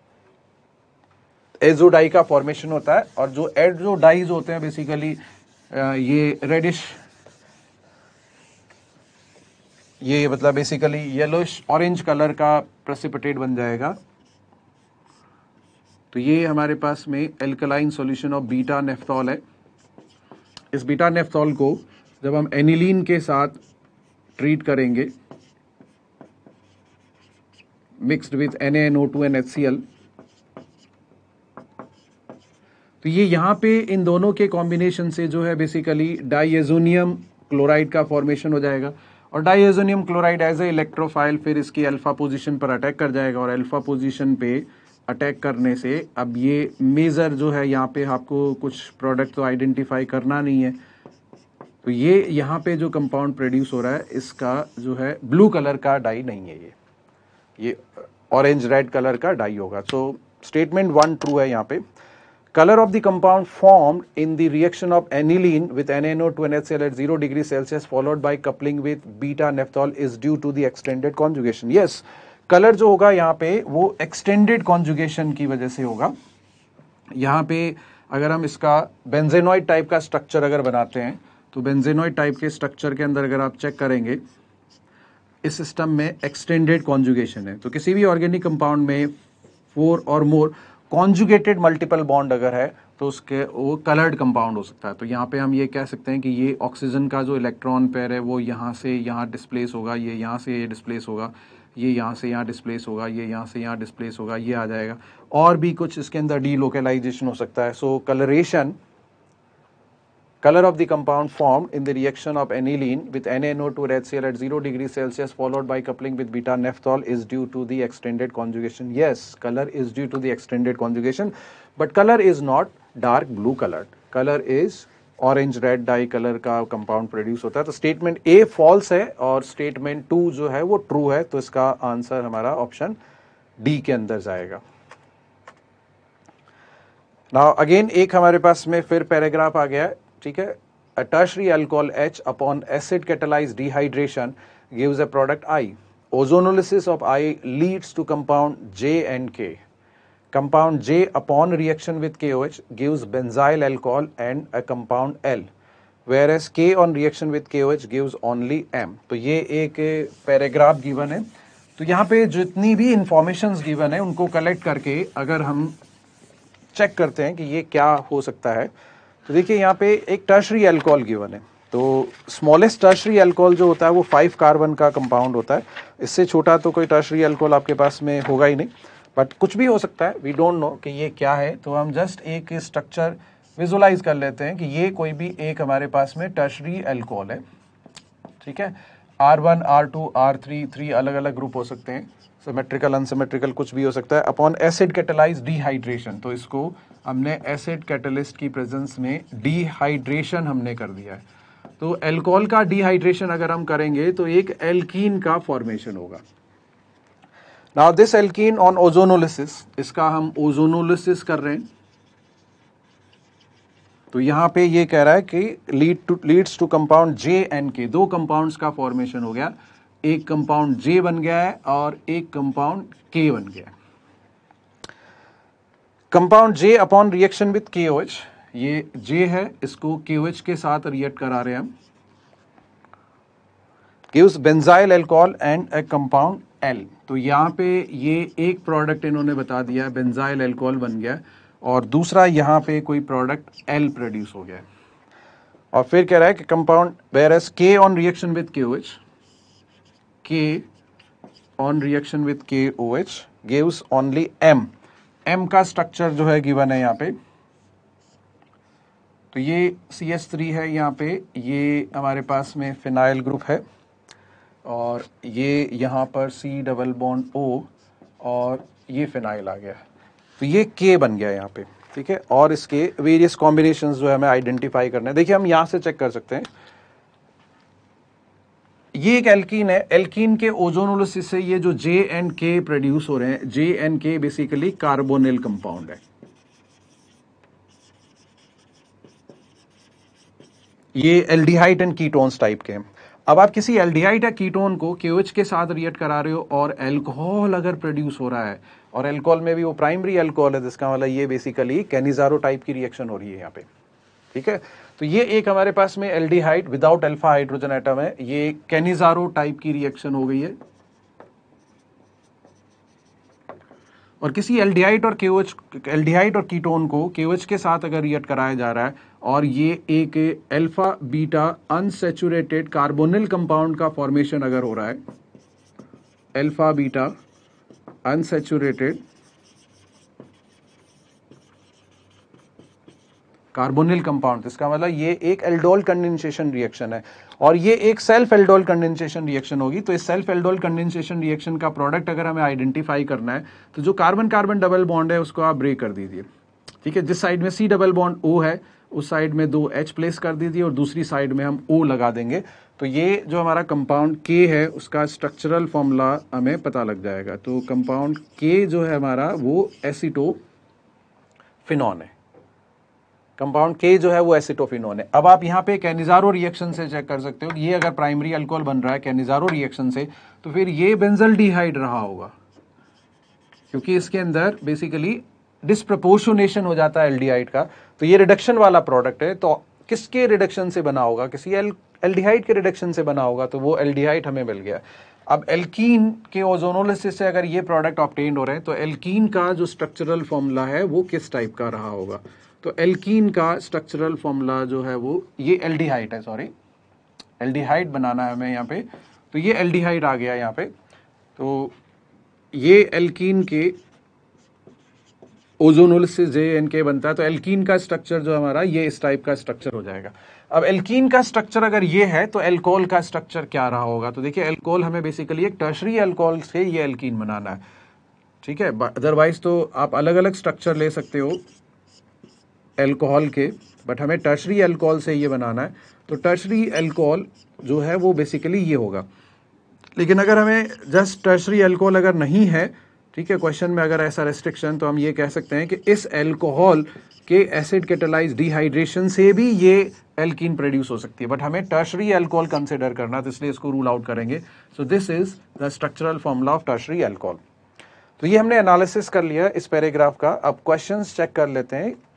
एजो डाई का फॉर्मेशन होता है और जो एजो डाइज होते हैं बेसिकली ये रेडिश, ये मतलब बेसिकली येलोइश ऑरेंज कलर का प्रेसिपिटेट बन जाएगा। तो ये हमारे पास में alkaline solution of beta naphthol है। इस बीटा नेफ्थॉल को जब हम एनिलीन के साथ ट्रीट करेंगे mixed with NaNO2 and HCl, तो ये यहाँ पे इन दोनों के कॉम्बिनेशन से जो है बेसिकली डाइएजोनियम क्लोराइड का फॉर्मेशन हो जाएगा और diazonium chloride as a electrophile फिर इसकी अल्फा पोजीशन पर अटैक कर जाएगा और अल्फा पोजीशन पे अटैक करने से अब ये मेजर जो है यहाँ पे आपको कुछ प्रोडक्ट तो आइडेंटिफाई करना नहीं है। तो ये यहाँ पे जो कंपाउंड प्रोड्यूस हो रहा है इसका जो है ब्लू कलर का डाई नहीं है, ये ऑरेंज रेड कलर का डाई होगा। सो स्टेटमेंट 1 ट्रू है यहाँ पे। Colour of the compound formed in the reaction of aniline with NaNO2 and HCl at 0 degree Celsius followed by coupling with beta naphthol is due to the extended conjugation. Yes, colour जो होगा यहाँ पे वो extended conjugation की वजह से होगा। यहाँ पे अगर हम इसका बेंजेनॉइड टाइप का स्ट्रक्चर अगर बनाते हैं तो बेंजेनॉइड टाइप के स्ट्रक्चर के अंदर अगर आप चेक करेंगे इस सिस्टम में एक्सटेंडेड कॉन्जुगेशन है। तो किसी भी ऑर्गेनिक कंपाउंड में 4 और मोर कॉन्जुगेटेड मल्टीपल बॉन्ड अगर है तो उसके वो कलर्ड कंपाउंड हो सकता है। तो यहाँ पे हम ये कह सकते हैं कि ये ऑक्सीजन का जो इलेक्ट्रॉन पेयर है वो यहाँ से यहाँ डिस्प्लेस होगा, ये यहाँ से ये डिस्प्लेस होगा, ये यहाँ से यहाँ डिस्प्लेस होगा, ये यहाँ से यहाँ डिस्प्लेस होगा, ये आ जाएगा। और भी कुछ इसके अंदर डीलोकलाइजेशन हो सकता है। So colouration, color of the compound formed in the reaction of aniline with NaNO2 and HCl at 0 degree Celsius followed by coupling with beta nephthol is due to the extended conjugation. Yes, color is due to the extended conjugation, but color is not dark blue colored. Color is orange red dye colour का compound produce होता है। तो statement A false है और statement 2 जो है वो true है। तो इसका आंसर हमारा ऑप्शन डी के अंदर जाएगा। नाउ अगेन एक हमारे पास में फिर पैराग्राफ आ गया है, ठीक है। A tertiary alcohol H upon acid catalyzed dehydration gives a product I. Ozonolysis of I leads to compound J and K. Compound J upon reaction with KOH gives benzyl alcohol and a compound L. Whereas K on reaction with KOH gives only M। तो ये एक paragraph given है। तो यहाँ पे जितनी भी informations given है उनको कलेक्ट करके अगर हम चेक करते हैं कि ये क्या हो सकता है, तो देखिए यहाँ पे एक टर्शरी अल्कोहल गिवन है। तो स्मॉलेस्ट टर्शरी अल्कोहल जो होता है वो 5 कार्बन का कंपाउंड होता है। इससे छोटा तो कोई टर्शरी अल्कोहल आपके पास में होगा ही नहीं, बट कुछ भी हो सकता है, वी डोंट नो कि ये क्या है। तो हम जस्ट एक स्ट्रक्चर विजुलाइज कर लेते हैं कि ये कोई भी एक हमारे पास में टर्शरी अल्कोहल है, ठीक है। R1, R2, R3, 3 अलग अलग ग्रुप हो सकते हैं, सिमेट्रिकल अनसिमेट्रिकल कुछ भी हो सकता है। अपॉन एसिड कैटेलाइज डिहाइड्रेशन, तो इसको हमने एसिड कैटलिस्ट की प्रेजेंस में डिहाइड्रेशन हमने कर दिया है। तो अल्कोहल का डिहाइड्रेशन अगर हम करेंगे तो एक एल्कीन का फॉर्मेशन होगा। Now this alkene on ozonolysis, इसका हम ओजोनोलिसिस कर रहे हैं। तो यहां पे ये कह रहा है कि leads to compound J and K, दो कंपाउंड्स का फॉर्मेशन हो गया। एक कंपाउंड J बन गया है और एक कंपाउंड K बन गया है। Compound J upon reaction with KOH, ये J है, इसको KOH के साथ रिएक्ट करा रहे हैं हम, gives benzyl alcohol and a compound L। तो यहाँ पे ये एक प्रोडक्ट इन्होंने बता दिया, बेंजाइल अल्कोहल बन गया, और दूसरा यहाँ पे कोई प्रोडक्ट L प्रोड्यूस हो गया। और फिर कह रहा है कि compound whereas K on reaction with KOH, K on reaction with KOH gives only M। M का स्ट्रक्चर जो है गिवन है यहाँ पे। तो ये CH3 है यहाँ पे, ये हमारे पास में फिनाइल ग्रुप है, और ये यहाँ पर C डबल बॉन्ड O, और ये फिनाइल आ गया। तो ये K बन गया यहाँ पे, ठीक है। और इसके वेरियस कॉम्बिनेशंस जो है हमें आइडेंटिफाई करना है। देखिए हम यहाँ से चेक कर सकते हैं, ये एक एल्कीन है। एल्कीन के ओजोनोलिसिस से ये जो J and K प्रोड्यूस हो रहे हैं, J and K basically carbonyl compound है। ये एल्डिहाइड एंड कीटोन्स टाइप के हैं। अब आप किसी एल्डिहाइड या कीटोन को KOH के साथ रिएक्ट करा रहे हो और अल्कोहल अगर प्रोड्यूस हो रहा है, और अल्कोहल में भी वो प्राइमरी अल्कोहल है, जिसका मतलब ये बेसिकली कैनिजारो टाइप की रिएक्शन हो रही है यहाँ पे, ठीक है। तो ये एक हमारे पास में aldehyde without alpha hydrogen atom है, ये कैनिजारो टाइप की रिएक्शन हो गई है। और किसी एल्डिहाइड और KOH, एल्डिहाइड और कीटोन को KOH के साथ अगर रिएक्ट कराया जा रहा है और ये एक alpha beta unsaturated carbonyl compound का फॉर्मेशन अगर हो रहा है, alpha beta unsaturated carbonyl compound, इसका मतलब ये एक एल्डोल कंडेंसेशन रिएक्शन है, और ये एक सेल्फ एल्डोल कंडेंसेशन रिएक्शन होगी। तो इस सेल्फ एल्डोल कंडेंसेशन रिएक्शन का प्रोडक्ट अगर हमें आइडेंटिफाई करना है, तो जो कार्बन कार्बन डबल बॉन्ड है उसको आप ब्रेक कर दीजिए, ठीक है। जिस साइड में C डबल बॉन्ड O है उस साइड में 2 H प्लेस कर दीजिए, और दूसरी साइड में हम O लगा देंगे। तो ये जो हमारा कंपाउंड K है उसका स्ट्रक्चरल फॉर्मूला हमें पता लग जाएगा। तो कंपाउंड K जो है हमारा वो एसीटोफिनॉन है, कंपाउंड K जो है वो एसिटोफिनोन है। अब आप यहाँ पे कैनिजारो रिएक्शन से चेक कर सकते हो कि ये अगर प्राइमरी अल्कोहल बन रहा है कैनिजारो रिएक्शन से, तो फिर ये बेंजल्डिहाइड रहा होगा, क्योंकि इसके अंदर बेसिकली डिस्प्रपोर्शनेशन हो जाता है एल्डिहाइड का। तो ये रिडक्शन वाला प्रोडक्ट है, तो किसके रिडक्शन से बना होगा, किसी एल्डिहाइड के रिडक्शन से बना होगा, तो वो एल्डिहाइड हमें मिल गया। अब एल्कीन के ओजोनोलिसिस से अगर ये प्रोडक्ट ऑब्टेन हो रहे हैं, तो एल्कीन का जो स्ट्रक्चरल फॉर्मूला है वो किस टाइप का रहा होगा। तो एल्कीन का स्ट्रक्चरल फॉर्मूला जो है वो, ये एल्डिहाइड है, सॉरी एल्डिहाइड बनाना है हमें यहाँ पे। तो ये एल्डिहाइड आ गया यहाँ पे। तो ये एल्कीन के ओजोनोलिसिस J and K बनता है, तो एल्कीन का स्ट्रक्चर जो हमारा ये इस टाइप का स्ट्रक्चर हो जाएगा। अब एल्कीन का स्ट्रक्चर अगर ये है, तो अल्कोहल का स्ट्रक्चर क्या रहा होगा। तो देखिए अल्कोहल हमें बेसिकली एक टर्शरी अल्कोहल से ये एल्कीन बनाना है, ठीक है। अदरवाइज तो आप अलग अलग स्ट्रक्चर ले सकते हो अल्कोहल के, बट हमें टर्शरी अल्कोहल से ये बनाना है। तो टर्शरी अल्कोहल जो है वो बेसिकली ये होगा। लेकिन अगर हमें जस्ट टर्शरी अल्कोहल अगर नहीं है, ठीक है, क्वेश्चन में अगर ऐसा रेस्ट्रिक्शन, तो हम ये कह सकते हैं कि इस अल्कोहल के एसिड कैटेलाइज डिहाइड्रेशन से भी ये एल्कीन प्रोड्यूस हो सकती है, बट हमें टर्शरी अल्कोहल कंसिडर करना, तो इसलिए इसको रूल आउट करेंगे। So this is the structural formula of tertiary alcohol. तो ये हमने एनालिसिस कर लिया इस पैराग्राफ का। अब क्वेश्चंस चेक कर लेते हैं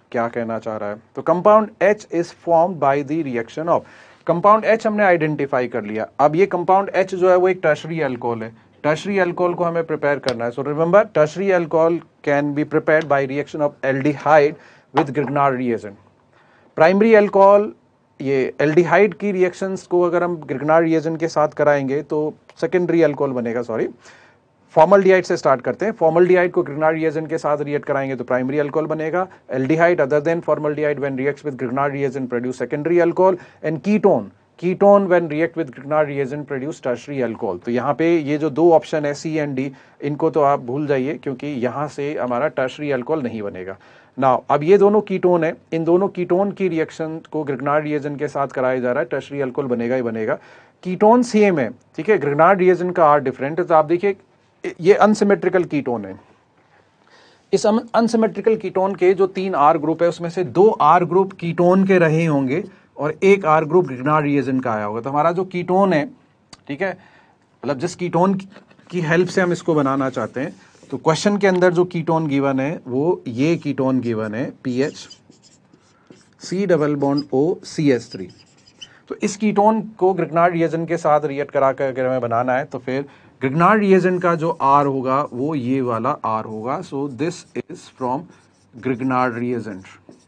क्या कहना चाह रहा है। तो compound H is formed by the reaction of, compound H हमने आइडेंटिफाई कर लिया। अब ये कंपाउंड H जो है वो एक टर्शरी अल्कोहल है, टर्शरी अल्कोहल को हमें प्रिपेयर करना है। So remember tertiary alcohol can be prepared by reaction of aldehyde with Grignard reagent. Primary alcohol, ये एल्डिहाइड की रिएक्शंस को अगर हम ग्रिग्नार्ड रिएजेंट के साथ कराएंगे तो सेकेंडरी अल्कोहल बनेगा, सॉरी फॉर्मल्डिहाइड से स्टार्ट करते हैं। फॉर्मल्डिहाइड को ग्रिग्नार्ड रिएजेंट के साथ रिएक्ट कराएंगे तो प्राइमरी अल्कोहल बनेगा। Aldehyde other than formaldehyde when reacts with Grignard reagent produce secondary alcohol. And ketone when react with Grignard reagent produce tertiary alcohol. तो यहाँ पे ये जो दो ऑप्शन है सी एंड डी, इनको तो आप भूल जाइए क्योंकि यहाँ से हमारा टर्शरी अल्कोहल नहीं बनेगा। नाउ अब ये दोनों कीटोन है, इन दोनों कीटोन की रिएक्शन को ग्रिग्नार्ड रिएजेंट के साथ कराया जा रहा है, टर्शरी अल्कोहल बनेगा ही बनेगा। कीटोन सेम है, ठीक है, ग्रिग्नार्ड रिएजेंट का आर डिफरेंट है। तो आप देखिए ये अनसिमेट्रिकल कीटोन है। इस अनसिमेट्रिकल कीटोन के जो 3 आर ग्रुप है उसमें से 2 आर ग्रुप कीटोन के रहे होंगे और 1 आर ग्रुप ग्रिग्नार्ड रिएजेंट का आया होगा। तो हमारा जो कीटोन है, ठीक है, मतलब जिस कीटोन की हेल्प से हम इसको बनाना चाहते हैं, तो क्वेश्चन के अंदर जो कीटोन गिवन है वो ये कीटोन गिवन है PH C double bond O CH3। तो इस कीटोन को ग्रिग्नार्ड रिएजेंट के साथ रिएक्ट करा कर अगर हमें बनाना है तो फिर ग्रिग्नार्ड रिएजेंट का जो R होगा वो ये वाला R होगा। So this is from Grignard reagent.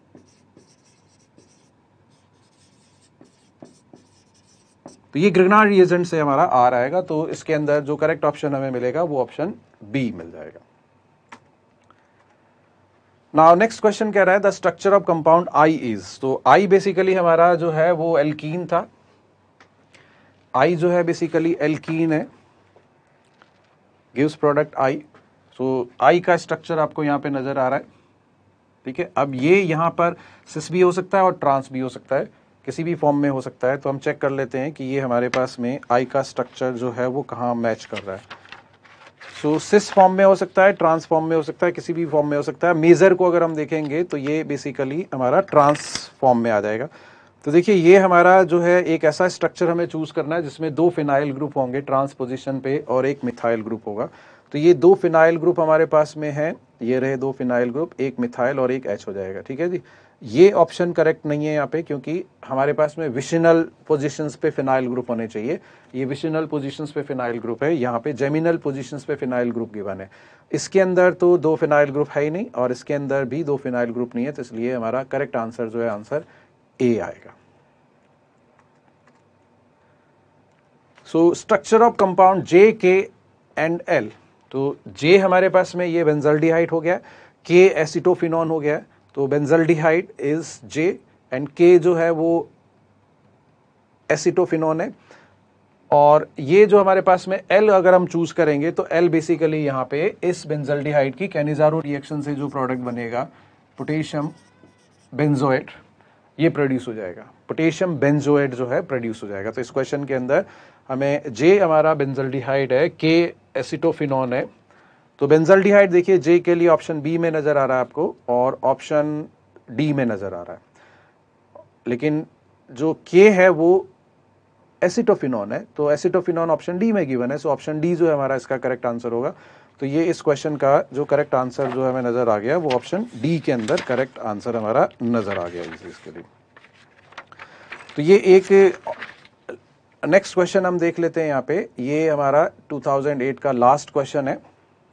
तो ये ग्रिग्नार्ड रिएजेंट से हमारा R आएगा। तो इसके अंदर जो करेक्ट ऑप्शन हमें मिलेगा वो ऑप्शन बी मिल जाएगा। नाउ नेक्स्ट क्वेश्चन कह रहा है the structure of compound I is. तो I बेसिकली हमारा जो है वो एल्कीन था, I जो है बेसिकली एल्कीन है, गिव्स प्रोडक्ट I। सो I का स्ट्रक्चर आपको यहाँ पे नजर आ रहा है, ठीक है। अब ये यहाँ पर सिस भी हो सकता है और ट्रांस भी हो सकता है, किसी भी फॉर्म में हो सकता है। तो हम चेक कर लेते हैं कि ये हमारे पास में I का स्ट्रक्चर जो है वो कहाँ मैच कर रहा है। सो सिस फॉर्म में हो सकता है, ट्रांस फॉर्म में हो सकता है, किसी भी फॉर्म में हो सकता है। मेजर को अगर हम देखेंगे तो ये बेसिकली हमारा ट्रांस फॉर्म में आ जाएगा। तो देखिए ये हमारा जो है एक ऐसा स्ट्रक्चर हमें चूज करना है जिसमें 2 फिनाइल ग्रुप होंगे ट्रांस पोजीशन पे और 1 मिथाइल ग्रुप होगा। तो ये 2 फिनाइल ग्रुप हमारे पास में है, ये रहे 2 फिनाइल ग्रुप, 1 मिथाइल और 1 H हो जाएगा, ठीक है जी। ये ऑप्शन करेक्ट नहीं है यहाँ पे क्योंकि हमारे पास में विशिनल पोजीशंस पे फिनाइल ग्रुप होने चाहिए। ये विशिनल पोजीशंस पे फिनाइल ग्रुप है, यहाँ पे जेमिनल पोजीशंस पे फिनाइल ग्रुप गिवन है। इसके अंदर तो 2 फिनाइल ग्रुप है ही नहीं और इसके अंदर भी 2 फिनाइल ग्रुप नहीं है, तो इसलिए हमारा करेक्ट आंसर जो है आंसर ए आएगा। So structure of compound J, K and L। तो J हमारे पास में ये बेंजल्डिहाइड हो गया, K एसिटोफिनॉन हो गया। तो benzaldehyde is J and K जो है वो एसिटोफिनॉन है। और ये जो हमारे पास में L अगर हम चूज करेंगे तो L बेसिकली यहाँ पे इस बेंजल्डिहाइड की कैनिजारो रिएक्शन से जो प्रोडक्ट बनेगा पोटेशियम बेंजोएट, ये प्रोड्यूस हो जाएगा, पोटेशियम बेंजोएट जो है प्रोड्यूस हो जाएगा। तो इस क्वेश्चन के अंदर हमें J हमारा बेंजल्डिहाइड है, K एसिटोफिनॉन है। तो बेंजल्डिहाइड देखिए J के लिए ऑप्शन बी में नजर आ रहा है आपको और ऑप्शन डी में नजर आ रहा है, लेकिन जो K है वो एसिटोफिनॉन है। तो एसिटोफिनॉन ऑप्शन डी में गिवन है, सो ऑप्शन डी जो है हमारा इसका करेक्ट आंसर होगा। तो ये इस क्वेश्चन का जो करेक्ट आंसर जो हमें नजर आ गया वो ऑप्शन डी के अंदर करेक्ट आंसर हमारा नजर आ गया इसके लिए। तो ये एक नेक्स्ट क्वेश्चन हम देख लेते हैं यहाँ पे। ये हमारा 2008 का लास्ट क्वेश्चन है,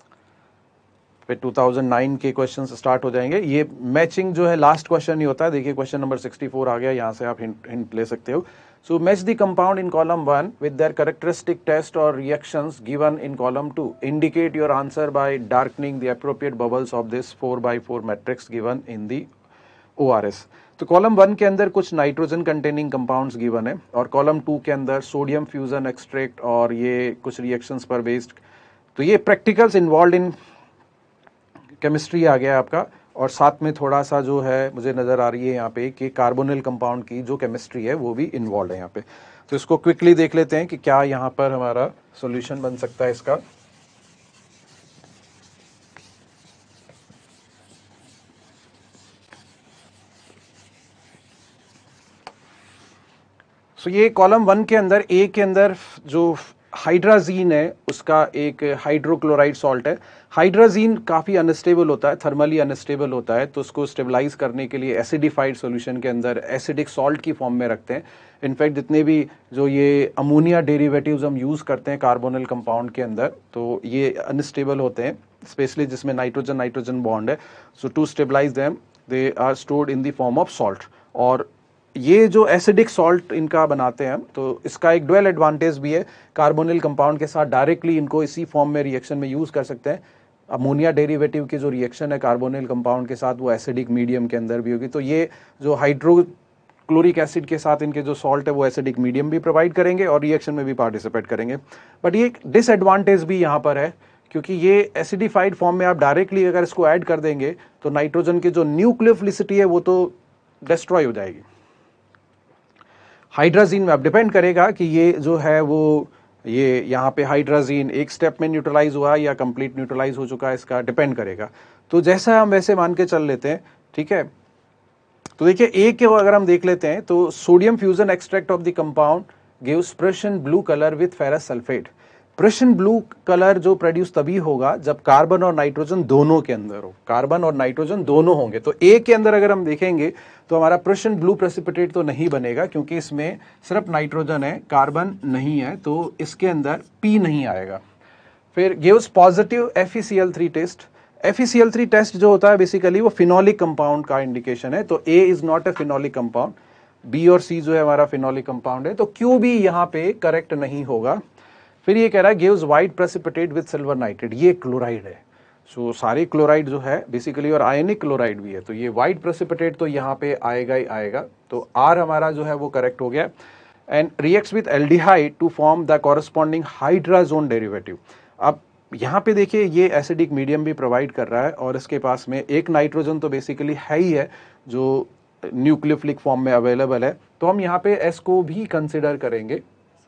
फिर 2009 के क्वेश्चन स्टार्ट हो जाएंगे। ये मैचिंग जो है लास्ट क्वेश्चन ही होता है। देखिए क्वेश्चन नंबर 64 आ गया, यहाँ से आप हिंट ले सकते हो। So match the compound in column 1 with their characteristic test और reactions given in column 2। Indicate your answer by darkening the appropriate bubbles of this 4x4 matrix given in the ORS। तो column 1 के अंदर कुछ nitrogen containing compounds given है और column 2 के अंदर sodium fusion extract और ये कुछ रिएक्शंस पर बेस्ड। तो ये प्रैक्टिकल्स इन्वॉल्व इन केमिस्ट्री आ गया आपका, और साथ में थोड़ा सा जो है मुझे नज़र आ रही है यहाँ पे कि कार्बोनिल कंपाउंड की जो केमिस्ट्री है वो भी इन्वॉल्व है यहाँ पे। तो इसको क्विकली देख लेते हैं कि क्या यहाँ पर हमारा सॉल्यूशन बन सकता है इसका। सो ये कॉलम 1 के अंदर ए के अंदर जो हाइड्राजीन है उसका एक हाइड्रोक्लोराइड सॉल्ट है। हाइड्राजीन काफ़ी अनस्टेबल होता है, थर्मली अनस्टेबल होता है, तो उसको स्टेबलाइज करने के लिए एसिडिफाइड सॉल्यूशन के अंदर एसिडिक सॉल्ट की फॉर्म में रखते हैं। इनफैक्ट जितने भी जो ये अमोनिया डेरिवेटिव्स हम यूज़ करते हैं कार्बोनिल कंपाउंड के अंदर, तो ये अनस्टेबल होते हैं, स्पेशली जिसमें नाइट्रोजन नाइट्रोजन बॉन्ड है। So to stabilize them they are stored in the form of salt. और ये जो एसिडिक सॉल्ट इनका बनाते हैं, तो इसका एक डुअल एडवांटेज भी है, कार्बोनिल कंपाउंड के साथ डायरेक्टली इनको इसी फॉर्म में रिएक्शन में यूज कर सकते हैं। अमोनिया डेरिवेटिव की जो रिएक्शन है कार्बोनिल कंपाउंड के साथ, वो एसिडिक मीडियम के अंदर भी होगी। तो ये जो हाइड्रोक्लोरिक एसिड के साथ इनके जो सॉल्ट है वो एसिडिक मीडियम भी प्रोवाइड करेंगे और रिएक्शन में भी पार्टिसिपेट करेंगे। बट ये एक डिसएडवांटेज भी यहाँ पर है, क्योंकि ये एसिडिफाइड फॉर्म में आप डायरेक्टली अगर इसको ऐड कर देंगे तो नाइट्रोजन की जो न्यूक्लियोफिलिसिटी है वो तो डिस्ट्रॉय हो जाएगी। हाइड्राजीन में अब डिपेंड करेगा कि ये जो है वो ये यहाँ पे हाइड्राजीन एक स्टेप में न्यूट्रलाइज हुआ या कंप्लीट न्यूट्रलाइज हो चुका है, इसका डिपेंड करेगा। तो जैसा हम वैसे मान के चल लेते हैं, ठीक है। तो देखिए ए के अगर हम देख लेते हैं तो sodium fusion extract of the compound gives Prussian blue colour with ferrous sulphate. Prussian blue colour जो प्रोड्यूस तभी होगा जब कार्बन और नाइट्रोजन दोनों के अंदर हो, कार्बन और नाइट्रोजन दोनों होंगे। तो ए के अंदर अगर हम देखेंगे तो हमारा प्रेशन ब्लू प्रेसिपिटेट तो नहीं बनेगा, क्योंकि इसमें सिर्फ नाइट्रोजन है, कार्बन नहीं है, तो इसके अंदर पी नहीं आएगा। फिर gives positive FeCl3 test. FeCl3 test जो होता है बेसिकली वो फिनोलिक कंपाउंड का इंडिकेशन है, तो A is not a phenolic compound, B और सी जो है हमारा फिनोलिक कंपाउंड है, तो क्यू भी यहाँ पे करेक्ट नहीं होगा। फिर ये कह रहा है gives white precipitate with silver nitrate, ये क्लोराइड है। सो सारे क्लोराइड जो है बेसिकली और आयनिक क्लोराइड भी है, तो ये व्हाइट प्रेसिपिटेट तो यहाँ पे आएगा ही आएगा। तो आर हमारा जो है वो करेक्ट हो गया। And reacts with aldehyde to form the corresponding hydrazone derivative. अब यहाँ पे देखिए ये एसिडिक मीडियम भी प्रोवाइड कर रहा है और इसके पास में एक नाइट्रोजन तो बेसिकली है ही है जो न्यूक्लियोफिलिक फॉर्म में अवेलेबल है, तो हम यहाँ पे एस को भी कंसिडर करेंगे,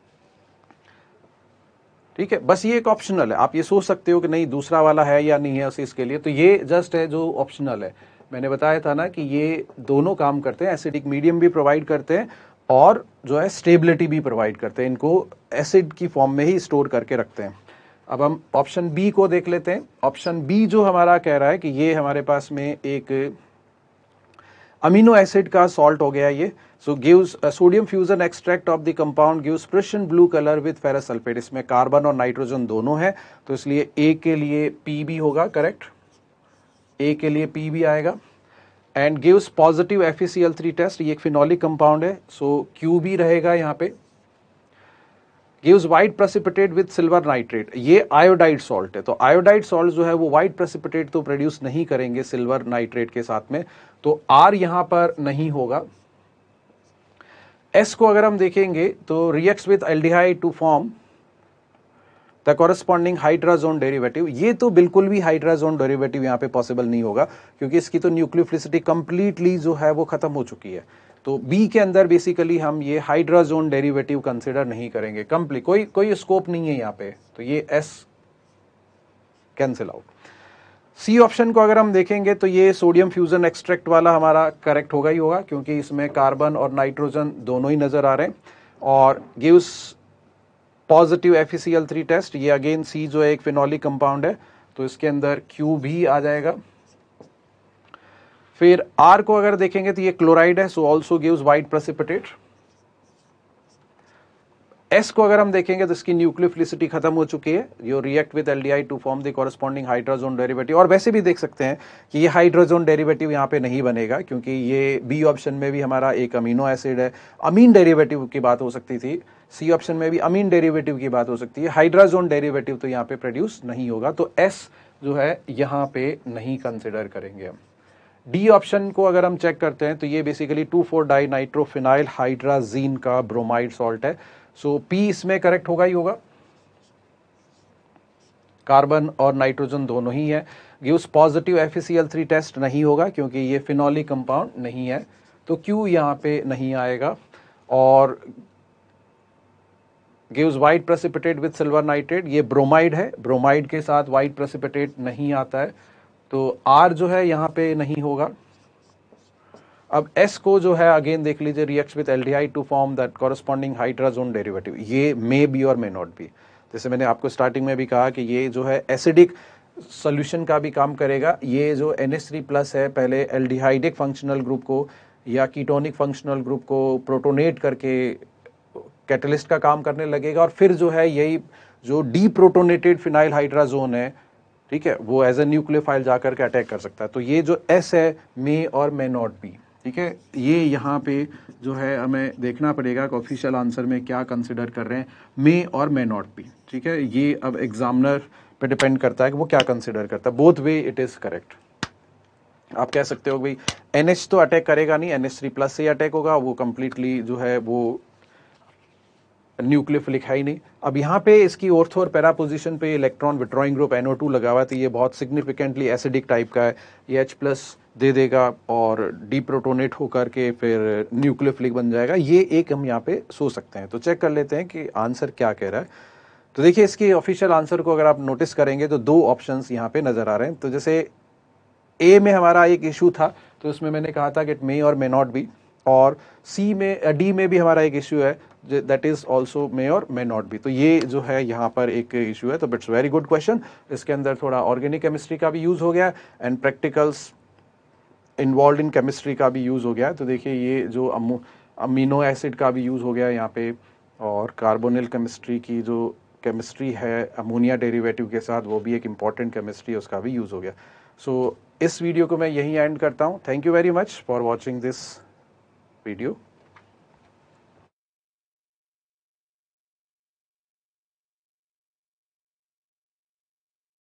ठीक है। बस ये एक ऑप्शनल है, आप ये सोच सकते हो कि नहीं दूसरा वाला है या नहीं है उस इसके लिए, तो ये जस्ट है जो ऑप्शनल है। मैंने बताया था ना कि ये दोनों काम करते हैं, एसिडिक मीडियम भी प्रोवाइड करते हैं और जो है स्टेबिलिटी भी प्रोवाइड करते हैं, इनको एसिड की फॉर्म में ही स्टोर करके रखते हैं। अब हम ऑप्शन बी को देख लेते हैं। ऑप्शन बी जो हमारा कह रहा है कि ये हमारे पास में एक अमीनो एसिड का सॉल्ट हो गया ये। So gives sodium fusion extract of the compound gives Prussian blue colour with ferrous sulphate. इसमें कार्बन और नाइट्रोजन दोनों है, तो इसलिए ए के लिए पी भी होगा, करेक्ट, ए के लिए पी भी आएगा। And gives positive FeCl3 test, ये एक फिनोलिक कंपाउंड है, सो क्यू भी रहेगा यहाँ पे। Gives white precipitate with silver nitrate, ये आयोडाइड सॉल्ट है, तो आयोडाइड सॉल्ट जो है वो व्हाइट प्रेसिपिटेट तो प्रोड्यूस नहीं करेंगे सिल्वर नाइट्रेट के साथ में, तो आर यहां पर नहीं होगा। एस को अगर हम देखेंगे तो reacts with aldehyde to form the corresponding hydrazone derivative, ये तो बिल्कुल भी हाइड्राजोन डेरिवेटिव यहाँ पे पॉसिबल नहीं होगा, क्योंकि इसकी तो न्यूक्लियोफिलिसिटी कंप्लीटली जो है वो खत्म हो चुकी है। तो बी के अंदर बेसिकली हम ये हाइड्राजोन डेरिवेटिव कंसिडर नहीं करेंगे, कंप्लीट कोई स्कोप नहीं है यहाँ पे, तो ये S cancel out. C option को अगर हम देखेंगे तो ये सोडियम फ्यूजन एक्सट्रैक्ट वाला हमारा करेक्ट होगा ही होगा, क्योंकि इसमें कार्बन और नाइट्रोजन दोनों ही नजर आ रहे हैं। और गिव्स पॉजिटिव FeCl3 टेस्ट, ये अगेन सी जो है एक फिनोलिक कंपाउंड है, तो इसके अंदर क्यू भी आ जाएगा। फिर आर को अगर देखेंगे तो ये क्लोराइड है, so also gives white precipitate. S को अगर हम देखेंगे तो इसकी न्यूक्लियोफिलिसिटी खत्म हो चुकी है, यो react with aldehyde to form the corresponding hydrogen derivative. और वैसे भी देख सकते हैं कि ये हाइड्रोजन डेरिवेटिव यहाँ पे नहीं बनेगा, क्योंकि ये बी ऑप्शन में भी हमारा एक अमीनो एसिड है, अमीन डेरिवेटिव की बात हो सकती थी, सी ऑप्शन में भी अमीन डेरिवेटिव की बात हो सकती है, हाइड्रोजन डेरिवेटिव तो यहाँ पे प्रोड्यूस नहीं होगा, तो एस जो है यहाँ पे नहीं कंसिडर करेंगे हम। डी ऑप्शन को अगर हम चेक करते हैं तो ये बेसिकली 2,4-डाई नाइट्रोफिनाइल हाइड्राजीन का ब्रोमाइड सॉल्ट है, सो पी इसमें करेक्ट होगा ही होगा। कार्बन और नाइट्रोजन दोनों ही है। गिव्स पॉजिटिव FeCl3 टेस्ट नहीं होगा, क्योंकि ये फिनोलिक कंपाउंड नहीं है, तो क्यू यहाँ पे नहीं आएगा। और gives white precipitate with silver nitrate, ये ब्रोमाइड है, ब्रोमाइड के साथ व्हाइट प्रेसिपिटेट नहीं आता है, तो आर जो है यहाँ पे नहीं होगा। अब एस को जो है अगेन देख लीजिए, reacts with aldehyde to form that corresponding hydrazone derivative, ये मे बी और मे नॉट बी, जैसे मैंने आपको स्टार्टिंग में भी कहा कि ये जो है एसिडिक सॉल्यूशन का भी काम करेगा। ये जो NH3+ है पहले एल्डिहाइडिक फंक्शनल ग्रुप को या कीटोनिक फंक्शनल ग्रुप को प्रोटोनेट करके कैटलिस्ट का काम करने लगेगा, और फिर जो है यही जो डीप्रोटोनेटेड फिनाइल हाइड्राजोन है, ठीक है, वो एज ए न्यूक्लियोफाइल जाकर के अटैक कर सकता है। तो ये जो S है मे और मे नॉट बी, ठीक है, ये यहाँ पे जो है हमें देखना पड़ेगा कि ऑफिशियल आंसर में क्या कंसिडर कर रहे हैं, मे और मे नॉट बी, ठीक है। ये अब एग्जामिनर पे डिपेंड करता है कि वो क्या कंसिडर करता है। Both way it is correct. आप कह सकते हो भाई NH तो अटैक करेगा नहीं, NH3+ से ही अटैक होगा, वो कंप्लीटली जो है वो न्यूक्लियोफिलिक है ही नहीं। अब यहाँ पे इसकी ऑर्थो और पैरा पोजीशन पे इलेक्ट्रॉन विड्रॉइंग ग्रुप NO2 लगा हुआ है, तो ये बहुत सिग्निफिकेंटली एसिडिक टाइप का है। ये H+ दे देगा और डीप्रोटोनेट होकर के फिर न्यूक्लियोफिलिक बन जाएगा। ये एक हम यहाँ पे सोच सकते हैं। तो चेक कर लेते हैं कि आंसर क्या कह रहा है। तो देखिए इसकी ऑफिशियल आंसर को अगर आप नोटिस करेंगे तो दो ऑप्शंस यहाँ पे नजर आ रहे हैं। तो जैसे ए में हमारा एक इशू था, तो इसमें मैंने कहा था कि इट मे और मे नॉट बी, और सी में डी में भी हमारा एक इशू है, दैट इज ऑल्सो मे और मे नॉट बी। तो ये जो है यहाँ पर एक इशू है। तो इट्स वेरी गुड क्वेश्चन। इसके अंदर थोड़ा ऑर्गेनिक केमिस्ट्री का भी यूज हो गया and practicals involve in chemistry का भी यूज हो गया है। तो देखिए ये जो अमीनो एसिड का भी यूज हो गया है यहाँ पे, और कार्बोनिल केमिस्ट्री की जो केमिस्ट्री है अमोनिया डेरिवेटिव के साथ, वो भी एक इम्पॉर्टेंट केमिस्ट्री है, उसका भी यूज हो गया। सो इस वीडियो को मैं यहीं एंड करता हूँ। Thank you very much for watching this video.